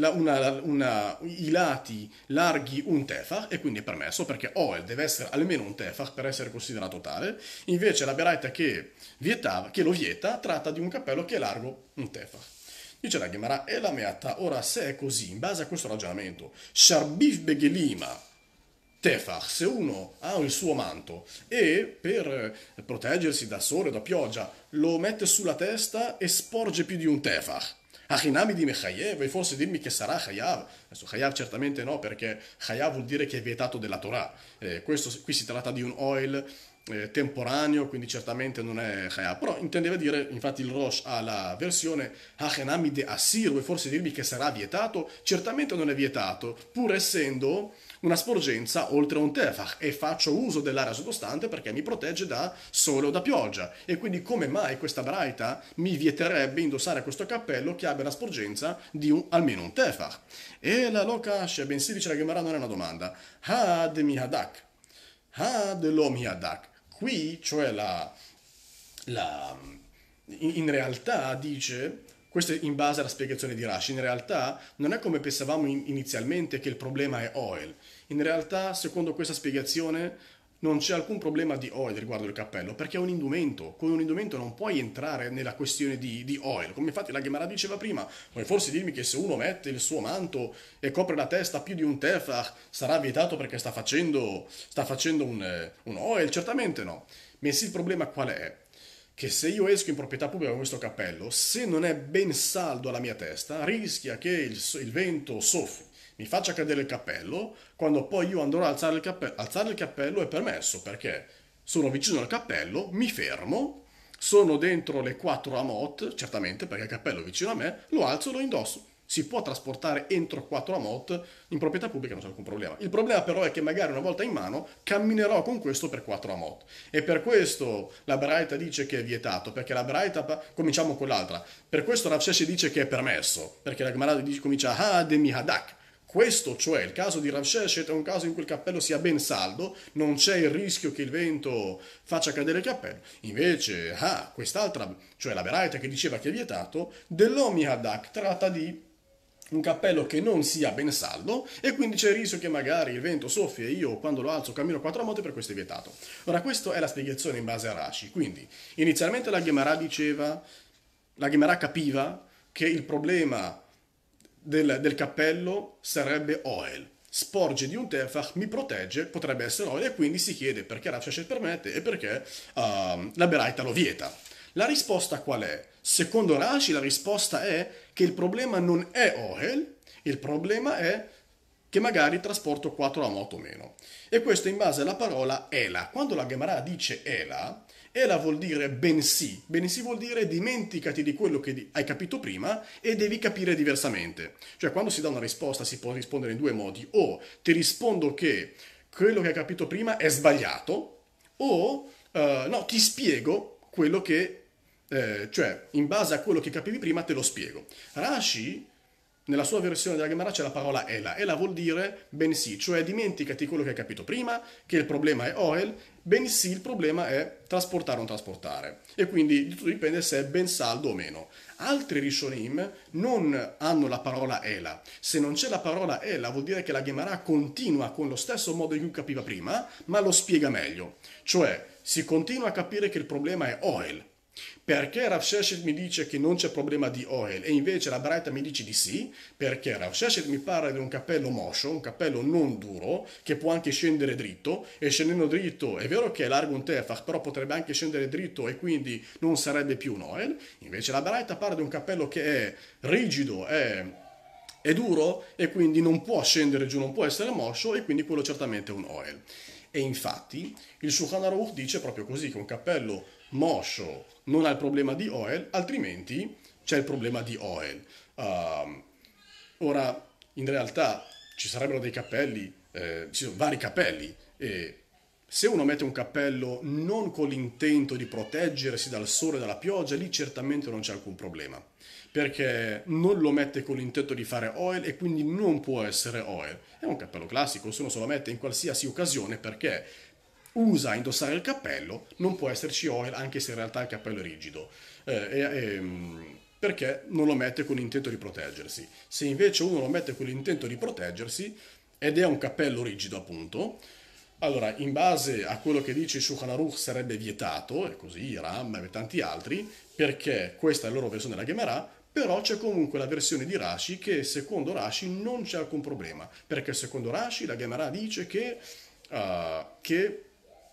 i lati larghi un tefach e quindi è permesso perché oel deve essere almeno un tefach per essere considerato tale. Invece la Beraita che lo vieta, tratta di un cappello che è largo un tefach. Dice la Gemara, e la meata, ora se è così, in base a questo ragionamento, Sharbif Begelima, Tefach, se uno ha il suo manto e per proteggersi da sole o da pioggia lo mette sulla testa e sporge più di un Tefach. Achinami di Mechayev, vuoi forse dirmi che sarà Chayav? Adesso Chayav certamente no, perché Chayav vuol dire che è vietato della Torah. Qui si tratta di un oil temporaneo, quindi certamente non è Chayav. Però intendeva dire, infatti il Rosh ha la versione Achinami de Assir, vuoi forse dirmi che sarà vietato? Certamente non è vietato, pur essendo una sporgenza oltre un tefach e faccio uso dell'area sottostante perché mi protegge da sole o da pioggia. E quindi come mai questa braita mi vieterebbe indossare questo cappello che abbia la sporgenza di almeno un tefach? E la lokash, bensì dice la Gemara, non è una domanda. Had mihadak. Had lo mihadak. Qui, cioè la in realtà dice, questo è in base alla spiegazione di Rashi, in realtà non è come pensavamo inizialmente che il problema è oil. In realtà, secondo questa spiegazione, non c'è alcun problema di oil riguardo il cappello, perché è un indumento. Con un indumento non puoi entrare nella questione di oil. Come infatti la Gemara diceva prima, vuoi forse dirmi che se uno mette il suo manto e copre la testa più di un tefach, sarà vietato perché sta facendo un oil? Certamente no. Bensì il problema qual è? Che se io esco in proprietà pubblica con questo cappello, se non è ben saldo alla mia testa, rischia che il vento soffi, mi faccia cadere il cappello, quando poi io andrò a alzare il cappello. Alzare il cappello è permesso perché sono vicino al cappello, mi fermo, sono dentro le 4 amot, certamente perché il cappello è vicino a me, lo alzo e lo indosso. Si può trasportare entro 4 amot in proprietà pubblica, non c'è alcun problema. Il problema però è che magari una volta in mano camminerò con questo per 4 amot. E per questo la Braita dice che è vietato, perché la Braita, cominciamo con l'altra, per questo Rav Sheshet dice che è permesso, perché la Gemara comincia a demi hadak. Questo, cioè il caso di Rav Sheshet, è un caso in cui il cappello sia ben saldo, non c'è il rischio che il vento faccia cadere il cappello. Invece, quest'altra, cioè la Beraita che diceva che è vietato, dell'Omi Hadak tratta di un cappello che non sia ben saldo e quindi c'è il rischio che magari il vento soffia e io quando lo alzo cammino 4 modi, per questo è vietato. Ora, questa è la spiegazione in base a Rashi. Quindi, inizialmente la Gemara capiva che il problema del cappello sarebbe oel. sporge di un tefach, mi protegge, potrebbe essere oil, e quindi si chiede perché Rav Sheshet permette e perché la Beraita lo vieta. La risposta qual è? Secondo Rashi la risposta è che il problema non è oil, il problema è che magari trasporto 4 amot o meno. E questo in base alla parola ela. Quando la Gemara dice ela, ela vuol dire bensì. Bensì vuol dire dimenticati di quello che hai capito prima e devi capire diversamente. Cioè quando si dà una risposta si può rispondere in due modi. O ti rispondo che quello che hai capito prima è sbagliato, o no, ti spiego quello che cioè, in base a quello che capivi prima te lo spiego. Rashi, nella sua versione della Gemara c'è la parola ela. Ela vuol dire bensì, cioè dimenticati quello che hai capito prima, che il problema è oel, bensì il problema è trasportare o non trasportare. E quindi tutto dipende se è ben saldo o meno. Altri Rishonim non hanno la parola ela. Se non c'è la parola ela vuol dire che la Gemara continua con lo stesso modo in cui capiva prima, ma lo spiega meglio. Cioè, si continua a capire che il problema è oel. Perché Rav Sheshet mi dice che non c'è problema di oil e invece la Braita mi dice di sì? Perché Rav Sheshet mi parla di un cappello moscio, un cappello non duro, che può anche scendere dritto, e scendendo dritto è vero che è largo un tefach, però potrebbe anche scendere dritto e quindi non sarebbe più un oil. Invece la Braita parla di un cappello che è rigido, è duro e quindi non può scendere giù, non può essere moscio e quindi quello certamente è un oil. E infatti il Shulchan Aruch dice proprio così, che un cappello moscio non ha il problema di oil, altrimenti c'è il problema di oil. Ora, in realtà ci sarebbero dei cappelli, ci sono vari cappelli, e se uno mette un cappello non con l'intento di proteggersi dal sole e dalla pioggia, lì certamente non c'è alcun problema, perché non lo mette con l'intento di fare oil e quindi non può essere oil. È un cappello classico, se uno se lo mette in qualsiasi occasione perché usa indossare il cappello, non può esserci oil anche se in realtà il cappello è rigido. Perché non lo mette con l'intento di proteggersi. Se invece uno lo mette con l'intento di proteggersi ed è un cappello rigido appunto, allora in base a quello che dice Shulchan Aruch sarebbe vietato, e così Ram e tanti altri, perché questa è la loro versione della Gemara, però c'è comunque la versione di Rashi che secondo Rashi non c'è alcun problema, perché secondo Rashi la Gemara dice che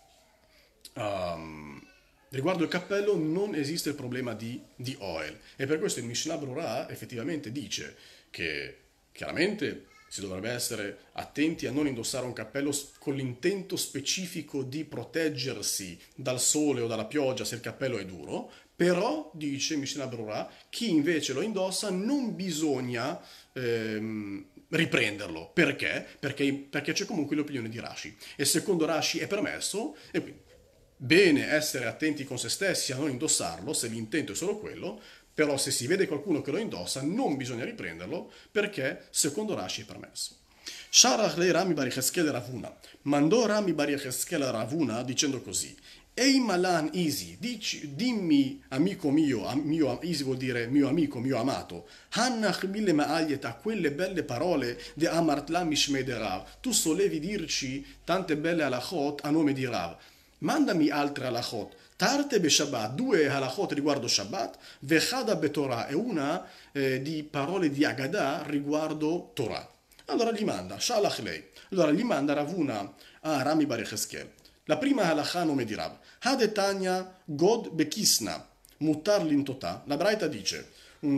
riguardo il cappello non esiste il problema di oil e per questo il Mishnah Brura effettivamente dice che chiaramente si dovrebbe essere attenti a non indossare un cappello con l'intento specifico di proteggersi dal sole o dalla pioggia se il cappello è duro, però dice Mishnah Brura chi invece lo indossa non bisogna riprenderlo. Perché? Perché c'è comunque l'opinione di Rashi e secondo Rashi è permesso e quindi bene essere attenti con se stessi a non indossarlo se l'intento è solo quello, però se si vede qualcuno che lo indossa non bisogna riprenderlo perché secondo Rashi è permesso. Sharach le Rami Bar Yecheskel Ravuna mandò Rami Bar Yecheskel a Ravuna dicendo così: Ehi Malan Isi, dimmi amico mio, Isi vuol dire mio amico, mio amato, Hannach mille ma'aglieta, quelle belle parole de Amartla Mishmei de Rav, tu solevi dirci tante belle halachot a nome di Rav. Mandami altre halachot. Tarte be Shabbat, due halachot riguardo Shabbat, vechada be Torah e una di parole di Agadah riguardo Torah. Allora gli manda, Shalach lei. Allora gli manda Ravuna a Rami Bar Yecheskel. La prima halakha a nome di Rav. Hadetanya God bekisna, mutar lintotà. La Braita dice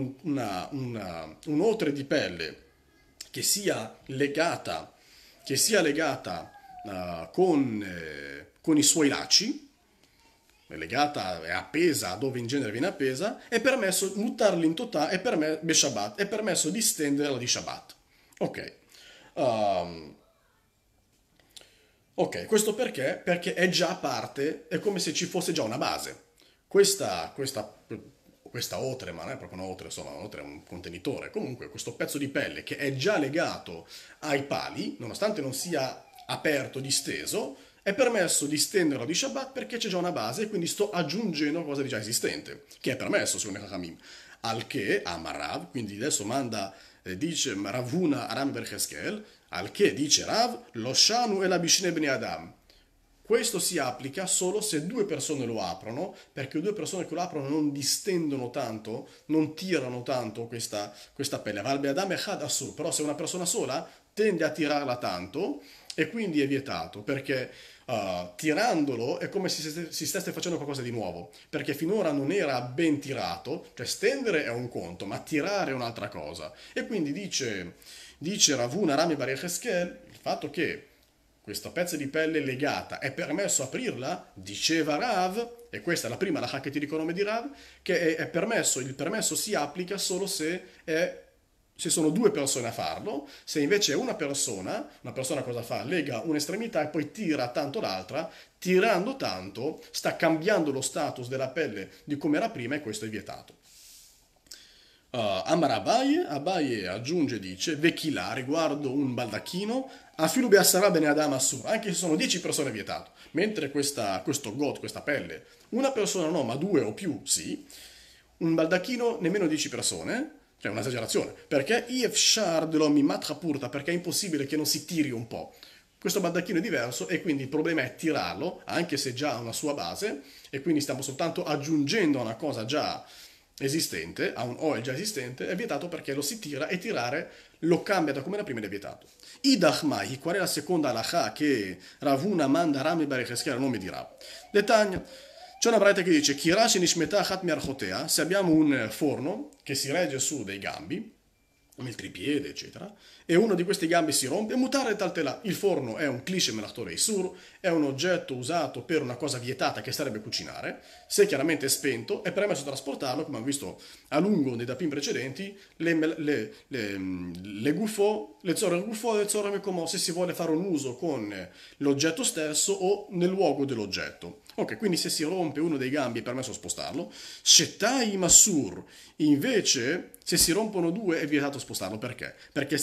un'otre di pelle che sia legata, con i suoi lacci, è legata, è appesa dove in genere viene appesa, è permesso mutarli in totà, Shabbat, è permesso di stenderla di Shabbat. Ok. Ok, questo perché? Perché è già parte, è come se ci fosse già una base. Questa otre, ma non è proprio una otre, insomma, un'otre è un contenitore. Comunque, questo pezzo di pelle che è già legato ai pali, nonostante non sia aperto, disteso, è permesso di stenderlo di Shabbat perché c'è già una base e quindi sto aggiungendo qualcosa di già esistente, che è permesso secondo i Chachamim. Al che Amarav, quindi adesso dice Ravuna Aram Bercheskel, al che dice Rav, lo Shanu e la Bishne Bnei Adam. Questo si applica solo se due persone lo aprono, perché due persone che lo aprono non distendono tanto, non tirano tanto questa pelle. Valbe Adam e Had Asur, però se una persona sola tende a tirarla tanto e quindi è vietato perché tirandolo è come se si stesse facendo qualcosa di nuovo, perché finora non era ben tirato, cioè stendere è un conto, ma tirare è un'altra cosa. E quindi dice Ravuna Rami Bar Yecheskel il fatto che questa pezza di pelle legata è permesso aprirla, diceva Rav, e questa è la prima lacha che ti dico nome di Rav, che è permesso, il permesso si applica solo se sono due persone a farlo, se invece è una persona cosa fa? Lega un'estremità e poi tira tanto l'altra, tirando tanto sta cambiando lo status della pelle di come era prima e questo è vietato. Amar Abaye aggiunge, dice, Vechila riguardo un baldacchino, Afilu Beassara Bene Adam Assur, anche se sono 10 persone è vietato, mentre questo got, questa pelle, una persona no, ma due o più sì, un baldacchino nemmeno 10 persone, cioè un'esagerazione, perché Ifshar de l'Omimat Purta, perché è impossibile che non si tiri un po'. Questo baldacchino è diverso e quindi il problema è tirarlo, anche se già ha una sua base, e quindi stiamo soltanto aggiungendo a una cosa già esistente, a un oil già esistente, è vietato perché lo si tira e tirare lo cambia da come era prima ed è vietato. Idach Mai, qual è la seconda halakha che Ravuna manda Rami Bar Yecheskel a nome di Rav? Detagna. C'è una braita che dice Kirash nishmeta achat miarchotea, se abbiamo un forno che si regge su dei gambi, come il tripiede, eccetera, e uno di questi gambi si rompe, mutare taltelà. Il forno è un cliché melachtorei sur, è un oggetto usato per una cosa vietata che sarebbe cucinare. Se chiaramente è spento, è permesso trasportarlo, come abbiamo visto a lungo nei dapim precedenti, le gufo, le zore gufo e le zore mekomò, se si vuole fare un uso con l'oggetto stesso o nel luogo dell'oggetto. Ok, quindi se si rompe uno dei gambi è permesso spostarlo. Shetai Masur, invece, se si rompono due è vietato spostarlo. Perché? Perché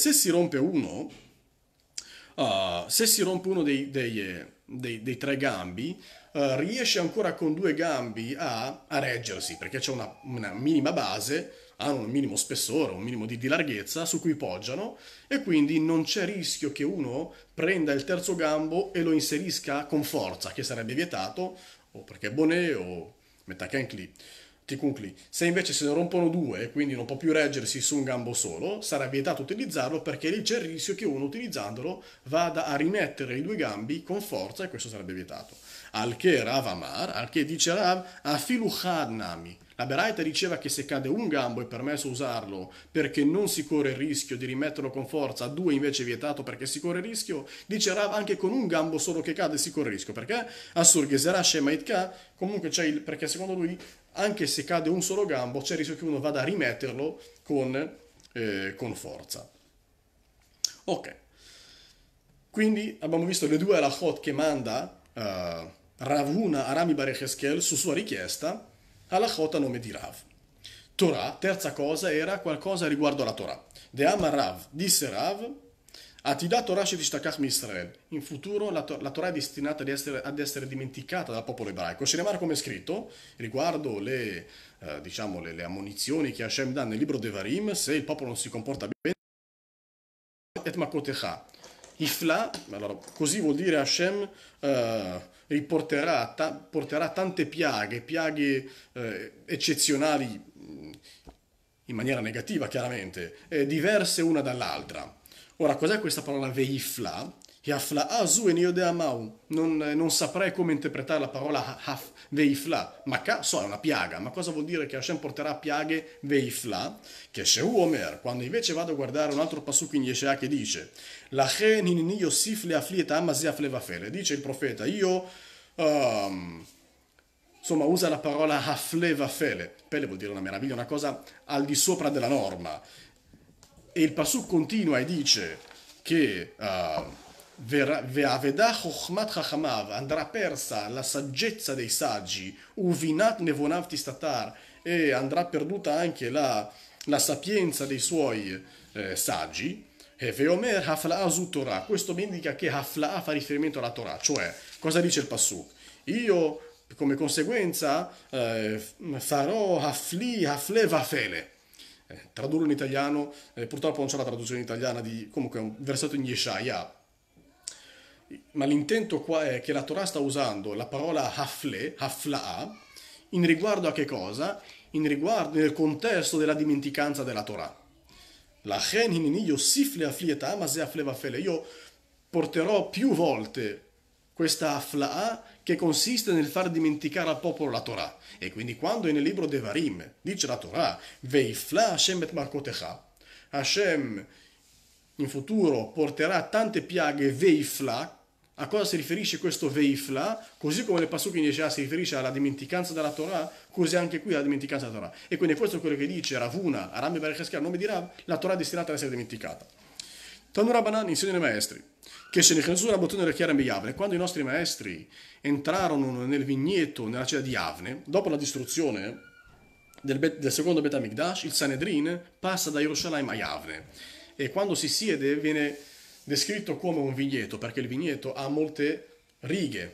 se si rompe uno dei tre gambi, riesce ancora con due gambi a reggersi, perché c'è una minima base, hanno un minimo spessore, un minimo di larghezza su cui poggiano, e quindi non c'è rischio che uno prenda il terzo gambo e lo inserisca con forza, che sarebbe vietato, o perché è bonè o metakenkli. Ticuncli. Se invece se ne rompono due e quindi non può più reggersi su un gambo solo, sarà vietato utilizzarlo perché lì c'è il rischio che uno utilizzandolo vada a rimettere i due gambi con forza e questo sarebbe vietato. Al che Rav Amar, al che dice Rav, afilu chad nami. La Beraita diceva che se cade un gambo è permesso usarlo perché non si corre il rischio di rimetterlo con forza, a due invece è vietato perché si corre il rischio. Dice Rav anche con un gambo solo che cade si corre il rischio. Perché? Assur Gezerah Shema Itka, comunque perché secondo lui anche se cade un solo gambo c'è il rischio che uno vada a rimetterlo con forza. Ok, quindi abbiamo visto le due halachot che manda Ravuna Arami Bar Yecheskel su sua richiesta, halachot a nome di Rav. Torah, terza cosa, era qualcosa riguardo alla Torah. De Amar Rav, disse Rav, Atidat Torah Shetistakach Israel. In futuro la Torah è destinata ad essere dimenticata dal popolo ebraico. Shenemar come è scritto, riguardo le ammonizioni che Hashem dà nel libro Devarim, se il popolo non si comporta bene, et makotecha. Ifla, allora, così vuol dire Hashem porterà tante piaghe eccezionali in maniera negativa chiaramente, diverse una dall'altra. Ora, cos'è questa parola veifla? Yafla azu e niodeamau. Non saprei come interpretare la parola veifla, ma so è una piaga. Ma cosa vuol dire che Hashem porterà piaghe veifla? Che Shehu Omer, quando invece vado a guardare un altro pasuk in Yeshua che dice Lachen hinini yosif le afli et ama ziaf levafele. Dice il profeta, insomma usa la parola hafle vafele. Pelle vuol dire una meraviglia, una cosa al di sopra della norma. E il pasuk continua e dice che andrà persa la saggezza dei saggi, uvinat nevonav tistatar, e andrà perduta anche la sapienza dei suoi saggi. E veomer hafla'a zu Torah. Questo mi indica che hafla'a fa riferimento alla Torah, cioè cosa dice il pasuk? Io come conseguenza farò hafle vafele. Tradurlo in italiano, purtroppo non c'è la traduzione italiana di comunque è un versetto in Yeshaya, ma l'intento qua è che la Torah sta usando la parola hafla'a, in riguardo a che cosa? In riguardo nel contesto della dimenticanza della Torah. Lachen hinini yosif leafli et ha'am hazeh afle vafele. Io porterò più volte questa afla'a che consiste nel far dimenticare al popolo la Torah. E quindi quando nel libro Devarim dice la Torah, Veifla Hashem et markotecha, Hashem in futuro porterà tante piaghe Veifla. A cosa si riferisce questo Veifla? Così come nel Pasuk in Yeshua si riferisce alla dimenticanza della Torah, così anche qui alla dimenticanza della Torah. E quindi questo è quello che dice Ravuna, Aram e Berecheskel, nome di Rav, la Torah è destinata ad essere dimenticata. Tanu Rabbanan insegna ai maestri che se ne chiamano la bottone chiara in Yavne, quando i nostri maestri entrarono nel vigneto nella città di Yavne, dopo la distruzione del secondo Bet HaMikdash, il Sanedrin passa da Gerusalemme a Yavne e quando si siede viene descritto come un vigneto, perché il vigneto ha molte righe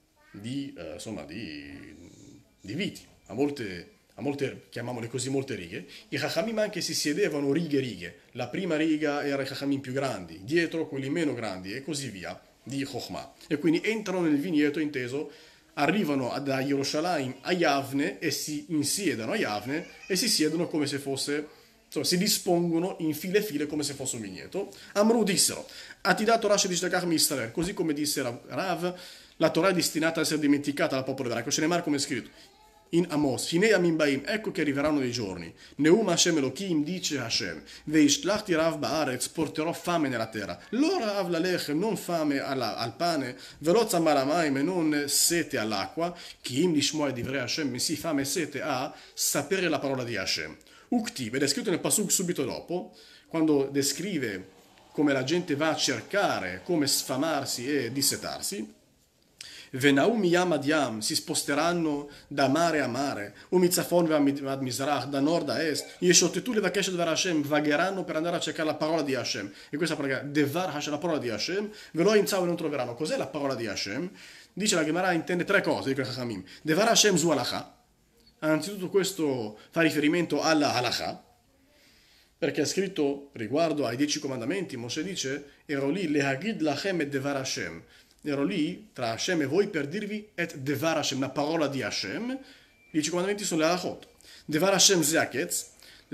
di viti, ha molte, chiamiamole così, molte righe. I Chachamim anche si siedevano righe. La prima riga era i Chachamim più grandi, dietro quelli meno grandi e così via, di Chokhmah. E quindi entrano nel vigneto, inteso, arrivano da Gerusalemme a Yavne e si insiedono a Yavne e si siedono come se fosse, insomma, si dispongono in file come se fosse un vigneto. Amru dissero, Atidato Rashi di Shtakach Israel, così come disse Rav, la Torah è destinata a essere dimenticata dal popolo ebraico. Shenemar, come è scritto in Amos, Hinei Yamim Baim, ecco che arriveranno dei giorni. Neum Hashem Elohim, dice Hashem, Veishlachti Rav Baaretz, porterò fame nella terra. Lo Rav Lalech, non fame al pane, Velot Zamaramaim, e non sete all'acqua, Kim Lishmoa Divrei Hashem, bensì fame e sete a sapere la parola di Hashem. Uktib, ed è scritto nel Pasuk subito dopo, quando descrive come la gente va a cercare come sfamarsi e dissetarsi. Venaum yam ad yam, si sposteranno da mare a mare, umitzafon ad mizrach, da nord a est, yeshotetu levakesh devar Hashem, vagheranno per andare a cercare la parola di Hashem. E questa parola, devar Hashem, la parola di Hashem, velo imzau e non troveranno. Cos'è la parola di Hashem? Dice la Gemara, intende tre cose, dice Chachamim. Devar Hashem zu halacha. Anzitutto questo fa riferimento alla halacha, perché è scritto riguardo ai 10 comandamenti, Mosè dice, ero lì lehagid lachem et devar Hashem. Ero lì tra Hashem e voi per dirvi et devar Hashem, la parola di Hashem. I 10 comandamenti sono le halachot. Devar Hashem zeaketz,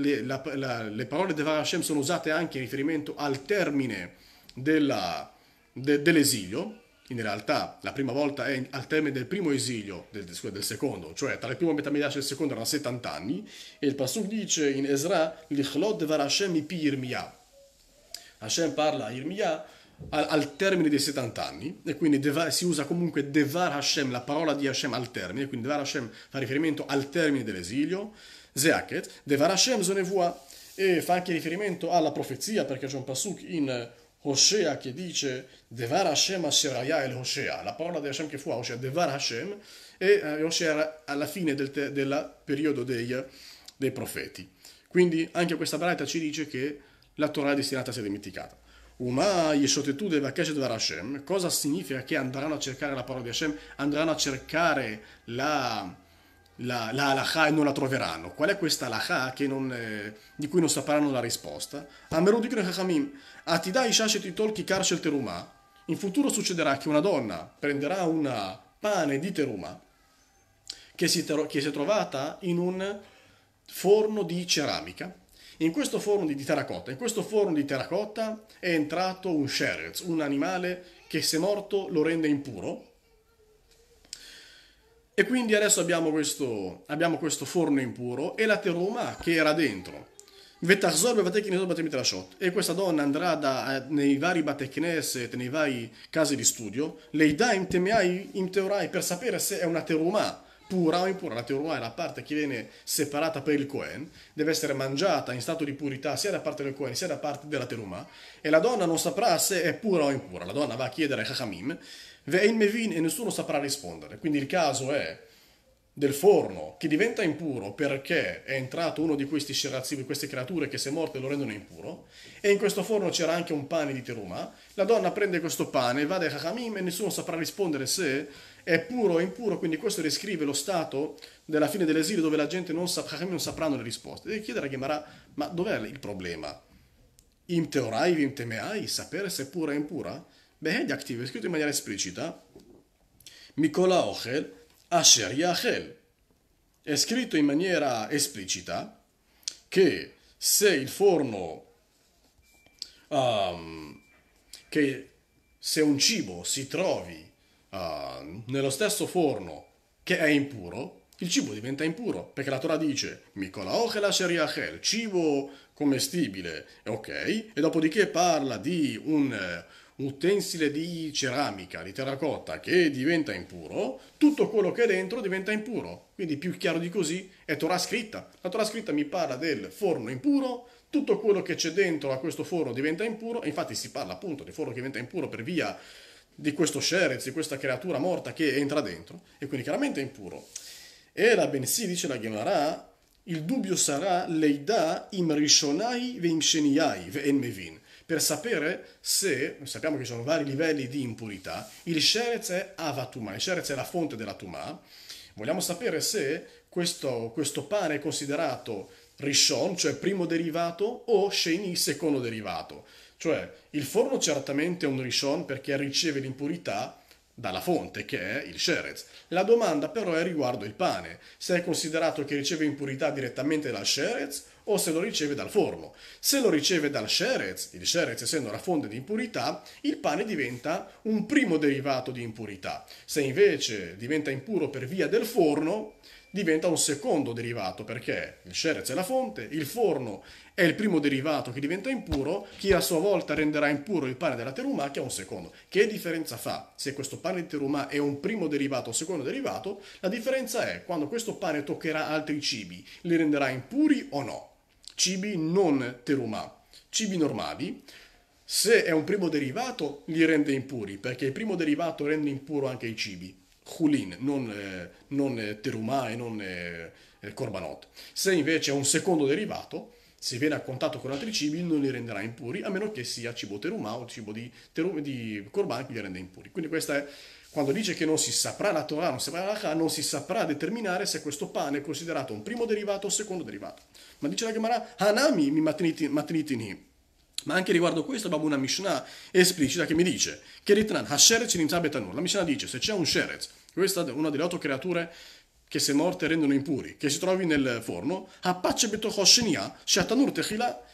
le parole devar Hashem sono usate anche in riferimento al termine dell'esilio. In realtà la prima volta è al termine del primo esilio, del secondo, cioè tra il primo Betamidash e il secondo erano 70 anni, e il Pasuk dice in Ezra, Lichlot devar Hashem ipi Yirmiyah. Hashem parla a Yirmiyah al termine dei 70 anni, e quindi si usa comunque Devar Hashem, la parola di Hashem al termine, quindi Devar Hashem fa riferimento al termine dell'esilio, Zeaket, Devar Hashem Zonevua, e fa anche riferimento alla profezia, perché c'è un pasuk in Hosea che dice Devar Hashem Asheraya el Hosea, la parola di Hashem che fu a Hosea, Devar Hashem, e Hosea era alla fine del periodo dei profeti. Quindi anche questa braita ci dice che la Torah è destinata a essere dimenticata. Uma Yeshotetu Devakesh Devar Hashem, cosa significa che andranno a cercare la parola di Hashem? Andranno a cercare la halakha e non la troveranno. Qual è questa halakha di cui non sapranno la risposta? Ameru dicono Chachamim, Atida Isha Shetitol Kikar Shel Teruma. In futuro succederà che una donna prenderà una pane di teruma che si è trovata in un forno di ceramica. In questo forno di terracotta è entrato un sherez, un animale che se morto lo rende impuro. E quindi adesso abbiamo questo forno impuro e la teruma che era dentro. E questa donna andrà nei vari Bate Knesset, nei vari casi di studio, per sapere se è una teruma pura o impura. La teruma è la parte che viene separata per il Kohen, deve essere mangiata in stato di purità sia da parte del Kohen sia da parte della teruma, e la donna non saprà se è pura o impura. La donna va a chiedere ai Chachamim, Ve'ein Mevin, e nessuno saprà rispondere. Quindi il caso è del forno che diventa impuro perché è entrato uno di questi sheratzim, queste creature che se morte lo rendono impuro, e in questo forno c'era anche un pane di teruma. La donna prende questo pane, va dai Chachamim e nessuno saprà rispondere se è puro o impuro. Quindi questo descrive lo stato della fine dell'esilio, dove la gente non sapranno le risposte. Deve chiedere a Gemara, ma dov'è il problema? Im teorai, im temeai, sapere se è pura o impura? Beh, è attivo, è scritto in maniera esplicita, Mikola Ochel Asher Yachel. È scritto in maniera esplicita che se il forno che se un cibo si trovi nello stesso forno che è impuro, il cibo diventa impuro, perché la Torah dice Mikola ochel asher yachel, cibo commestibile, ok, e dopodiché parla di un utensile di ceramica, di terracotta che diventa impuro, tutto quello che è dentro diventa impuro. Quindi più chiaro di così è Torah scritta. La Torah scritta mi parla del forno impuro, tutto quello che c'è dentro a questo forno diventa impuro, e infatti si parla appunto di forno che diventa impuro per via di questo sherez, di questa creatura morta che entra dentro, e quindi chiaramente è impuro. E la bensì, dice la Gemara, il dubbio sarà leida im rishonai ve im sheniai ve en mevin. Per sapere se, sappiamo che ci sono vari livelli di impurità, il sherez è avatuma, il sherez è la fonte della tumà, vogliamo sapere se questo pane è considerato rishon, cioè primo derivato, o sheni, secondo derivato. Cioè, il forno certamente è un rishon perché riceve l'impurità dalla fonte, che è il sherez. La domanda però è riguardo il pane, se è considerato che riceve impurità direttamente dal sherez o se lo riceve dal forno. Se lo riceve dal sherez, il sherez essendo la fonte di impurità, il pane diventa un primo derivato di impurità. Se invece diventa impuro per via del forno, diventa un secondo derivato, perché il sherez è la fonte, il forno è il primo derivato che diventa impuro, che a sua volta renderà impuro il pane della terumah, che è un secondo. Che differenza fa se questo pane di terumah è un primo derivato o un secondo derivato? La differenza è quando questo pane toccherà altri cibi, li renderà impuri o no. Cibi non terumah, cibi normali. Se è un primo derivato, li rende impuri, perché il primo derivato rende impuro anche i cibi. Chulin, non terumah e non korbanot. Se invece è un secondo derivato, se viene a contatto con altri cibi, non li renderà impuri, a meno che sia cibo terumah o cibo di korban che li rende impuri. Quindi questa è quando dice che non si saprà la Torah, non si saprà la Halakha, non si saprà determinare se questo pane è considerato un primo derivato o un secondo derivato. Ma dice la Gemara, Hanami mi matnitini. Ma anche riguardo questo abbiamo una Mishnah esplicita che mi dice che Ritran Hasheretz in Betanur. La Mishnah dice se c'è un Sheretz, questa è una delle 8 creature che se morte rendono impuri, che si trovi nel forno, Apacce Betochoshenia, Shatanur Techila,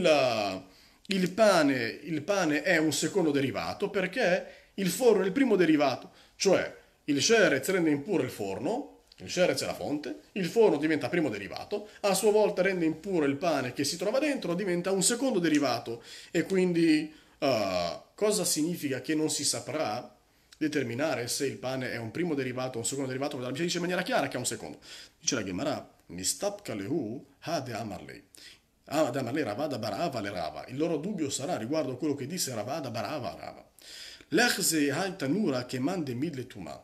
il pane è un secondo derivato perché il forno è il primo derivato, cioè il Sheretz rende impuro il forno, il sherez è la fonte, il forno diventa primo derivato, a sua volta rende impuro il pane che si trova dentro, diventa un secondo derivato. E quindi cosa significa che non si saprà determinare se il pane è un primo derivato o un secondo derivato? La Bibbia dice in maniera chiara che è un secondo. Dice la Gemara, Nistapka lehu hade amarlei. Ad amarlei ravada barava le rava. Il loro dubbio sarà riguardo a quello che disse ravada barava rava. Lechze hai tanura che mande mille tuma.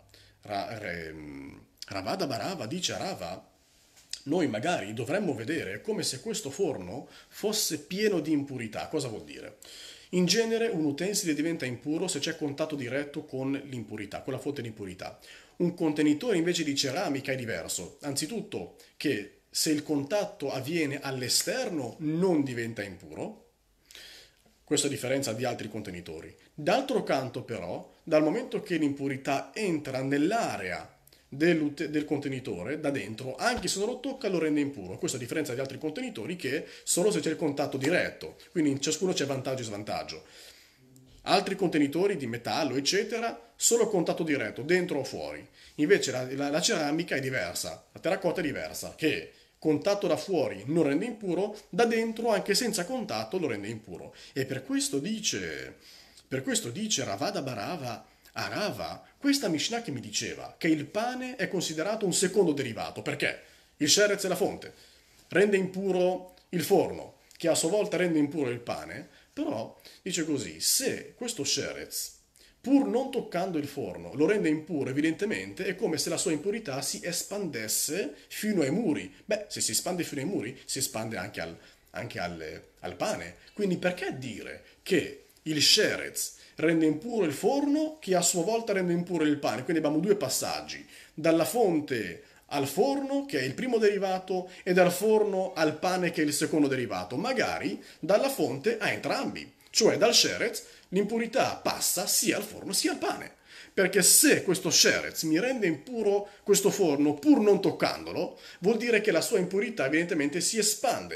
Ravada Barava dice a Rava, noi magari dovremmo vedere come se questo forno fosse pieno di impurità. Cosa vuol dire? In genere un utensile diventa impuro se c'è contatto diretto con l'impurità, con la fonte di impurità. Un contenitore invece di ceramica è diverso. Anzitutto che se il contatto avviene all'esterno non diventa impuro, questa a differenza di altri contenitori. D'altro canto però, dal momento che l'impurità entra nell'area del contenitore da dentro, anche se non lo tocca lo rende impuro. Questa a differenza di altri contenitori che solo se c'è il contatto diretto, quindi in ciascuno c'è vantaggio e svantaggio. Altri contenitori di metallo, eccetera, solo contatto diretto, dentro o fuori. Invece la ceramica è diversa, la terracotta è diversa, che contatto da fuori non rende impuro, da dentro anche senza contatto lo rende impuro. E per questo dice Ravada Barava a Rava, questa Mishnah che mi diceva che il pane è considerato un secondo derivato, perché il sherez è la fonte, rende impuro il forno, che a sua volta rende impuro il pane, però dice così, se questo sherez, pur non toccando il forno, lo rende impuro, evidentemente è come se la sua impurità si espandesse fino ai muri. Beh, se si espande fino ai muri, si espande anche al pane. Quindi perché dire che il sherez rende impuro il forno che a sua volta rende impuro il pane? Quindi abbiamo due passaggi, dalla fonte al forno che è il primo derivato e dal forno al pane che è il secondo derivato, magari dalla fonte a entrambi, cioè dal sherez l'impurità passa sia al forno sia al pane. Perché se questo sherez mi rende impuro questo forno pur non toccandolo, vuol dire che la sua impurità evidentemente si espande.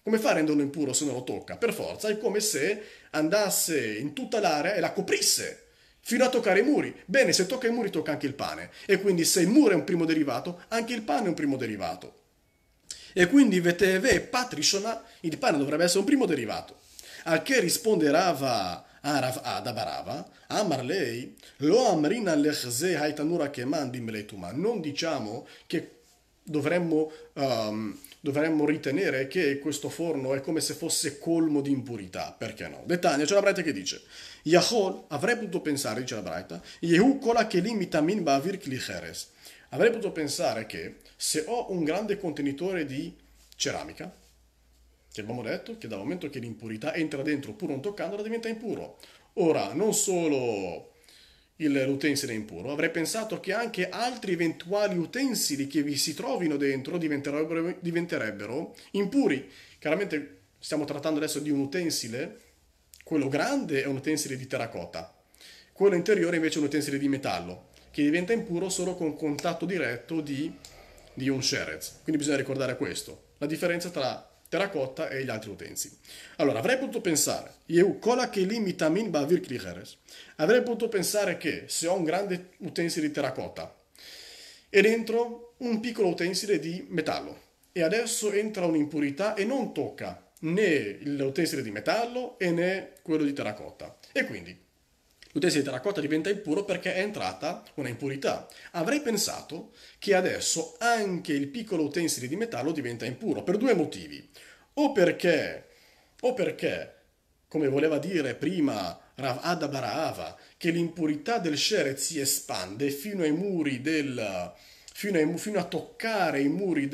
Come fa a renderlo impuro se non lo tocca? Per forza, è come se andasse in tutta l'area e la coprisse fino a toccare i muri. Bene, se tocca i muri tocca anche il pane. E quindi se il muro è un primo derivato, anche il pane è un primo derivato. E quindi VTV Patrishona, il pane dovrebbe essere un primo derivato. Al che risponde Rava a Rav Ada Barava, Amar lei, lo amrina lechze haitanura keman dimleituma. Non diciamo che dovremmo ritenere che questo forno è come se fosse colmo di impurità. Perché no? Dettaglia, c'è la Braita che dice, Yahol, avrei potuto pensare, dice la Braita, Yehu kola kelim mitamin ba'avir kli cheres. Avrei potuto pensare che se ho un grande contenitore di ceramica, che abbiamo detto che dal momento che l'impurità entra dentro pur non toccandola diventa impuro. Ora, non solo l'utensile è impuro, avrei pensato che anche altri eventuali utensili che vi si trovino dentro diventerebbero impuri. Chiaramente stiamo trattando adesso di un utensile, quello grande è un utensile di terracotta, quello interiore invece è un utensile di metallo, che diventa impuro solo con contatto diretto di un sherez. Quindi bisogna ricordare questo, la differenza tra terracotta e gli altri utensili. Allora, avrei potuto pensare, avrei potuto pensare che se ho un grande utensile di terracotta e dentro un piccolo utensile di metallo e adesso entra un'impurità e non tocca né l'utensile di metallo e né quello di terracotta. E quindi l'utensile di terracotta diventa impuro perché è entrata una impurità. Avrei pensato che adesso anche il piccolo utensile di metallo diventa impuro per due motivi. O perché, come voleva dire prima Rav Ada Barava, che l'impurità del Sheret si espande fino a toccare i muri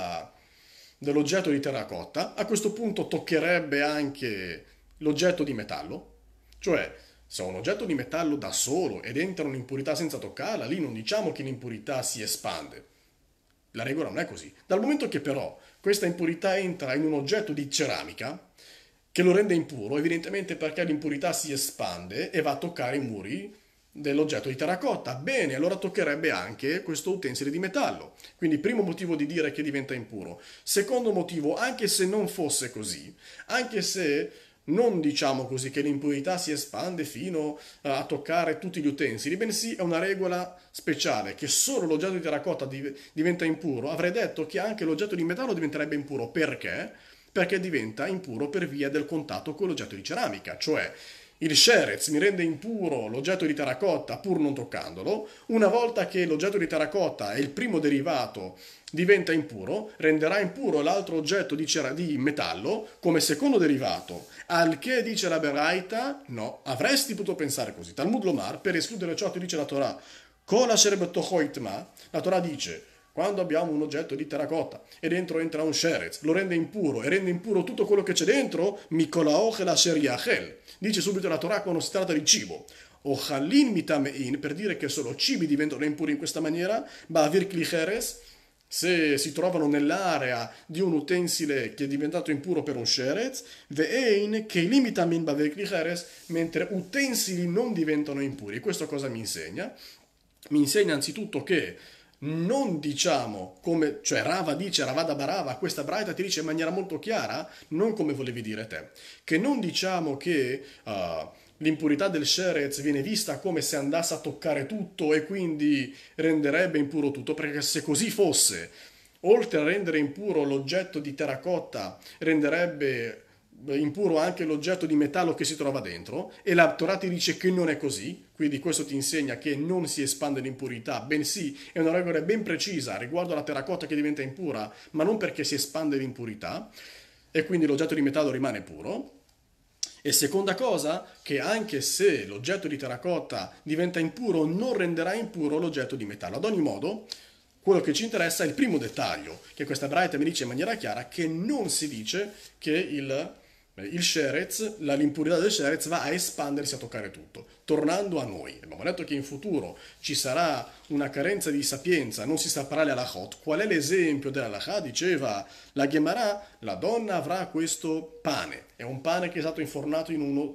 dell'oggetto di terracotta, a questo punto toccherebbe anche l'oggetto di metallo, cioè se ho un oggetto di metallo da solo ed entra un'impurità senza toccarla, lì non diciamo che l'impurità si espande. La regola non è così. Dal momento che però questa impurità entra in un oggetto di ceramica, che lo rende impuro, evidentemente perché l'impurità si espande e va a toccare i muri dell'oggetto di terracotta. Bene, allora toccherebbe anche questo utensile di metallo. Quindi primo motivo di dire che diventa impuro. Secondo motivo, anche se non fosse così, anche se non diciamo così che l'impurità si espande fino a toccare tutti gli utensili, bensì è una regola speciale che solo l'oggetto di terracotta diventa impuro. Avrei detto che anche l'oggetto di metallo diventerebbe impuro. Perché? Perché diventa impuro per via del contatto con l'oggetto di ceramica, cioè il sherez mi rende impuro l'oggetto di terracotta pur non toccandolo. Una volta che l'oggetto di terracotta è il primo derivato diventa impuro, renderà impuro l'altro oggetto di metallo come secondo derivato. Al che dice la Beraita, no, avresti potuto pensare così. Talmud Lomar, per escludere ciò che dice la Torah, Kola sherbetochoitma, la Torah dice, quando abbiamo un oggetto di terracotta e dentro entra un sherez, lo rende impuro e rende impuro tutto quello che c'è dentro, mikolaochel asher yachel. Dice subito la Torah quando si tratta di cibo. Ochalin mitamein, per dire che solo cibi diventano impuri in questa maniera, ba'avir klicheres, se si trovano nell'area di un utensile che è diventato impuro per un sherez, ve'ein che limita min ba'avir klicheres, mentre utensili non diventano impuri. Questo cosa mi insegna? Mi insegna anzitutto che non diciamo come, cioè Rava dice, Ravada Barava, questa Braita ti dice in maniera molto chiara, non come volevi dire te, che non diciamo che l'impurità del sherez viene vista come se andasse a toccare tutto e quindi renderebbe impuro tutto, perché se così fosse, oltre a rendere impuro l'oggetto di terracotta, renderebbe impuro anche l'oggetto di metallo che si trova dentro, e la Torah ti dice che non è così, quindi questo ti insegna che non si espande l'impurità, bensì è una regola ben precisa riguardo alla terracotta che diventa impura, ma non perché si espande l'impurità, e quindi l'oggetto di metallo rimane puro. E seconda cosa, che anche se l'oggetto di terracotta diventa impuro, non renderà impuro l'oggetto di metallo. Ad ogni modo, quello che ci interessa è il primo dettaglio, che questa Braita mi dice in maniera chiara che non si dice che il sherez, l'impurità del sherez va a espandersi a toccare tutto. Tornando a noi, abbiamo detto che in futuro ci sarà una carenza di sapienza, non si saprà le halachot. Qual è l'esempio dell'halachà? Diceva la Gemara, la donna avrà questo pane, è un pane che è stato infornato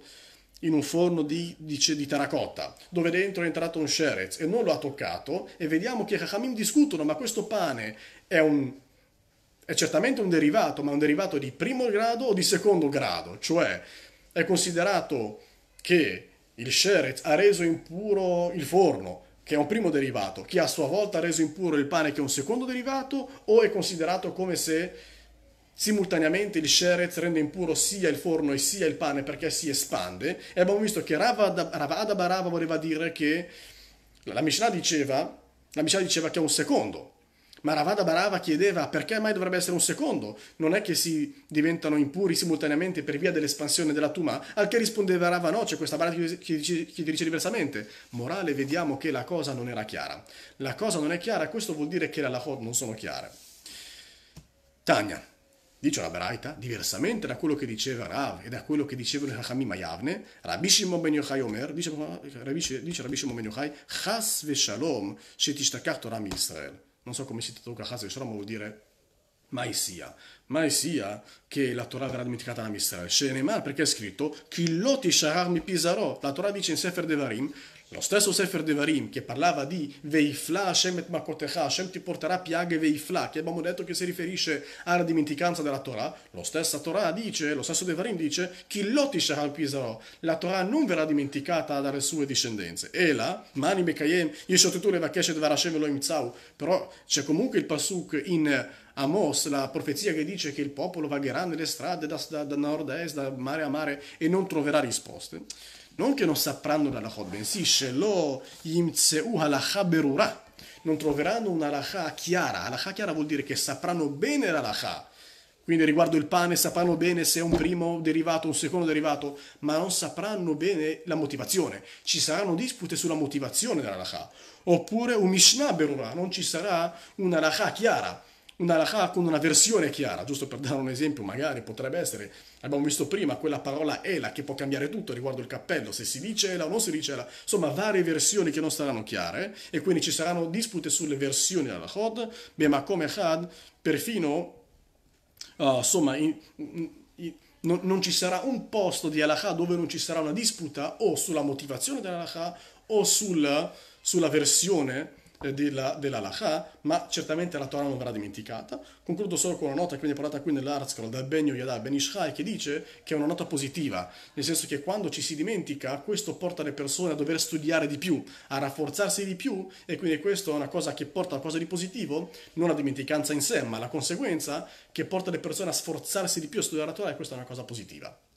in un forno di terracotta, dove dentro è entrato un sherez e non lo ha toccato, e vediamo che i Chachamim discutono, ma questo pane è È certamente un derivato, ma un derivato di primo grado o di secondo grado, cioè è considerato che il sheretz ha reso impuro il forno, che è un primo derivato, che a sua volta ha reso impuro il pane, che è un secondo derivato, o è considerato come se simultaneamente il sheretz rende impuro sia il forno e sia il pane perché si espande. E abbiamo visto che Ravada Barava voleva dire che la Mishnah diceva che è un secondo. Ma Ravada Barava chiedeva perché mai dovrebbe essere un secondo? Non è che si diventano impuri simultaneamente per via dell'espansione della Tuma? Al che rispondeva Rava no, c'è questa barra che dice diversamente. Morale, vediamo che la cosa non era chiara. La cosa non è chiara, questo vuol dire che le halachot non sono chiare. Tania, dice la Beraita, diversamente da quello che diceva Rav e da quello che dicevano i Chachamim a Yavne, Rabbi Shimon ben Yochai Omer, dice Rabbi Shimon ben Yochai, Chas veshalom shetishtachach Torah mi Israel. Non so come si traduca Chas veshalom, ma vuol dire mai sia che la Torah verrà dimenticata da Israele. Shenemar, perché è scritto, Killoti sharar mi pisarò. La Torah dice in Sefer Devarim, lo stesso Sefer Devarim che parlava di Veifla Hashem et Makotecha, Hashem ti porterà piaghe Veifla, che abbiamo detto che si riferisce alla dimenticanza della Torah, lo stesso Torah dice, lo stesso Devarim dice, Killoti sharar pisarò, la Torah non verrà dimenticata dalle sue discendenze. E la, Mani Mekayem, Yeshotetu Levakesh et Varashem Elohim Tzau, però c'è comunque il pasuk in Amos, la profezia che dice che il popolo vagherà nelle strade da nord a est, da mare a mare e non troverà risposte. Non che non sapranno l'halachot, bensì shelo yimtseu halacha berura. Non troveranno una halakha chiara. Halakha chiara vuol dire che sapranno bene l'halakha. Quindi riguardo il pane sapranno bene se è un primo derivato o un secondo derivato, ma non sapranno bene la motivazione. Ci saranno dispute sulla motivazione dell'halakha. Oppure un mishnah berura, non ci sarà una halakha chiara. Una halakha con una versione chiara, giusto per dare un esempio, magari potrebbe essere, abbiamo visto prima, quella parola ela che può cambiare tutto riguardo il cappello, se si dice ela o non si dice ela, insomma varie versioni che non saranno chiare e quindi ci saranno dispute sulle versioni della Chod, ma come Chad, perfino, insomma, non ci sarà un posto di halakha dove non ci sarà una disputa o sulla motivazione dell'halakha o sulla versione dell'halakha, ma certamente la Torah non verrà dimenticata. Concludo solo con una nota che viene portata qui nell'Article dal Ben Yoyada Ben Ishai, che dice che è una nota positiva, nel senso che quando ci si dimentica, questo porta le persone a dover studiare di più, a rafforzarsi di più, e quindi questo è una cosa che porta a qualcosa di positivo, non la dimenticanza in sé, ma la conseguenza che porta le persone a sforzarsi di più a studiare la Torah, e questa è una cosa positiva.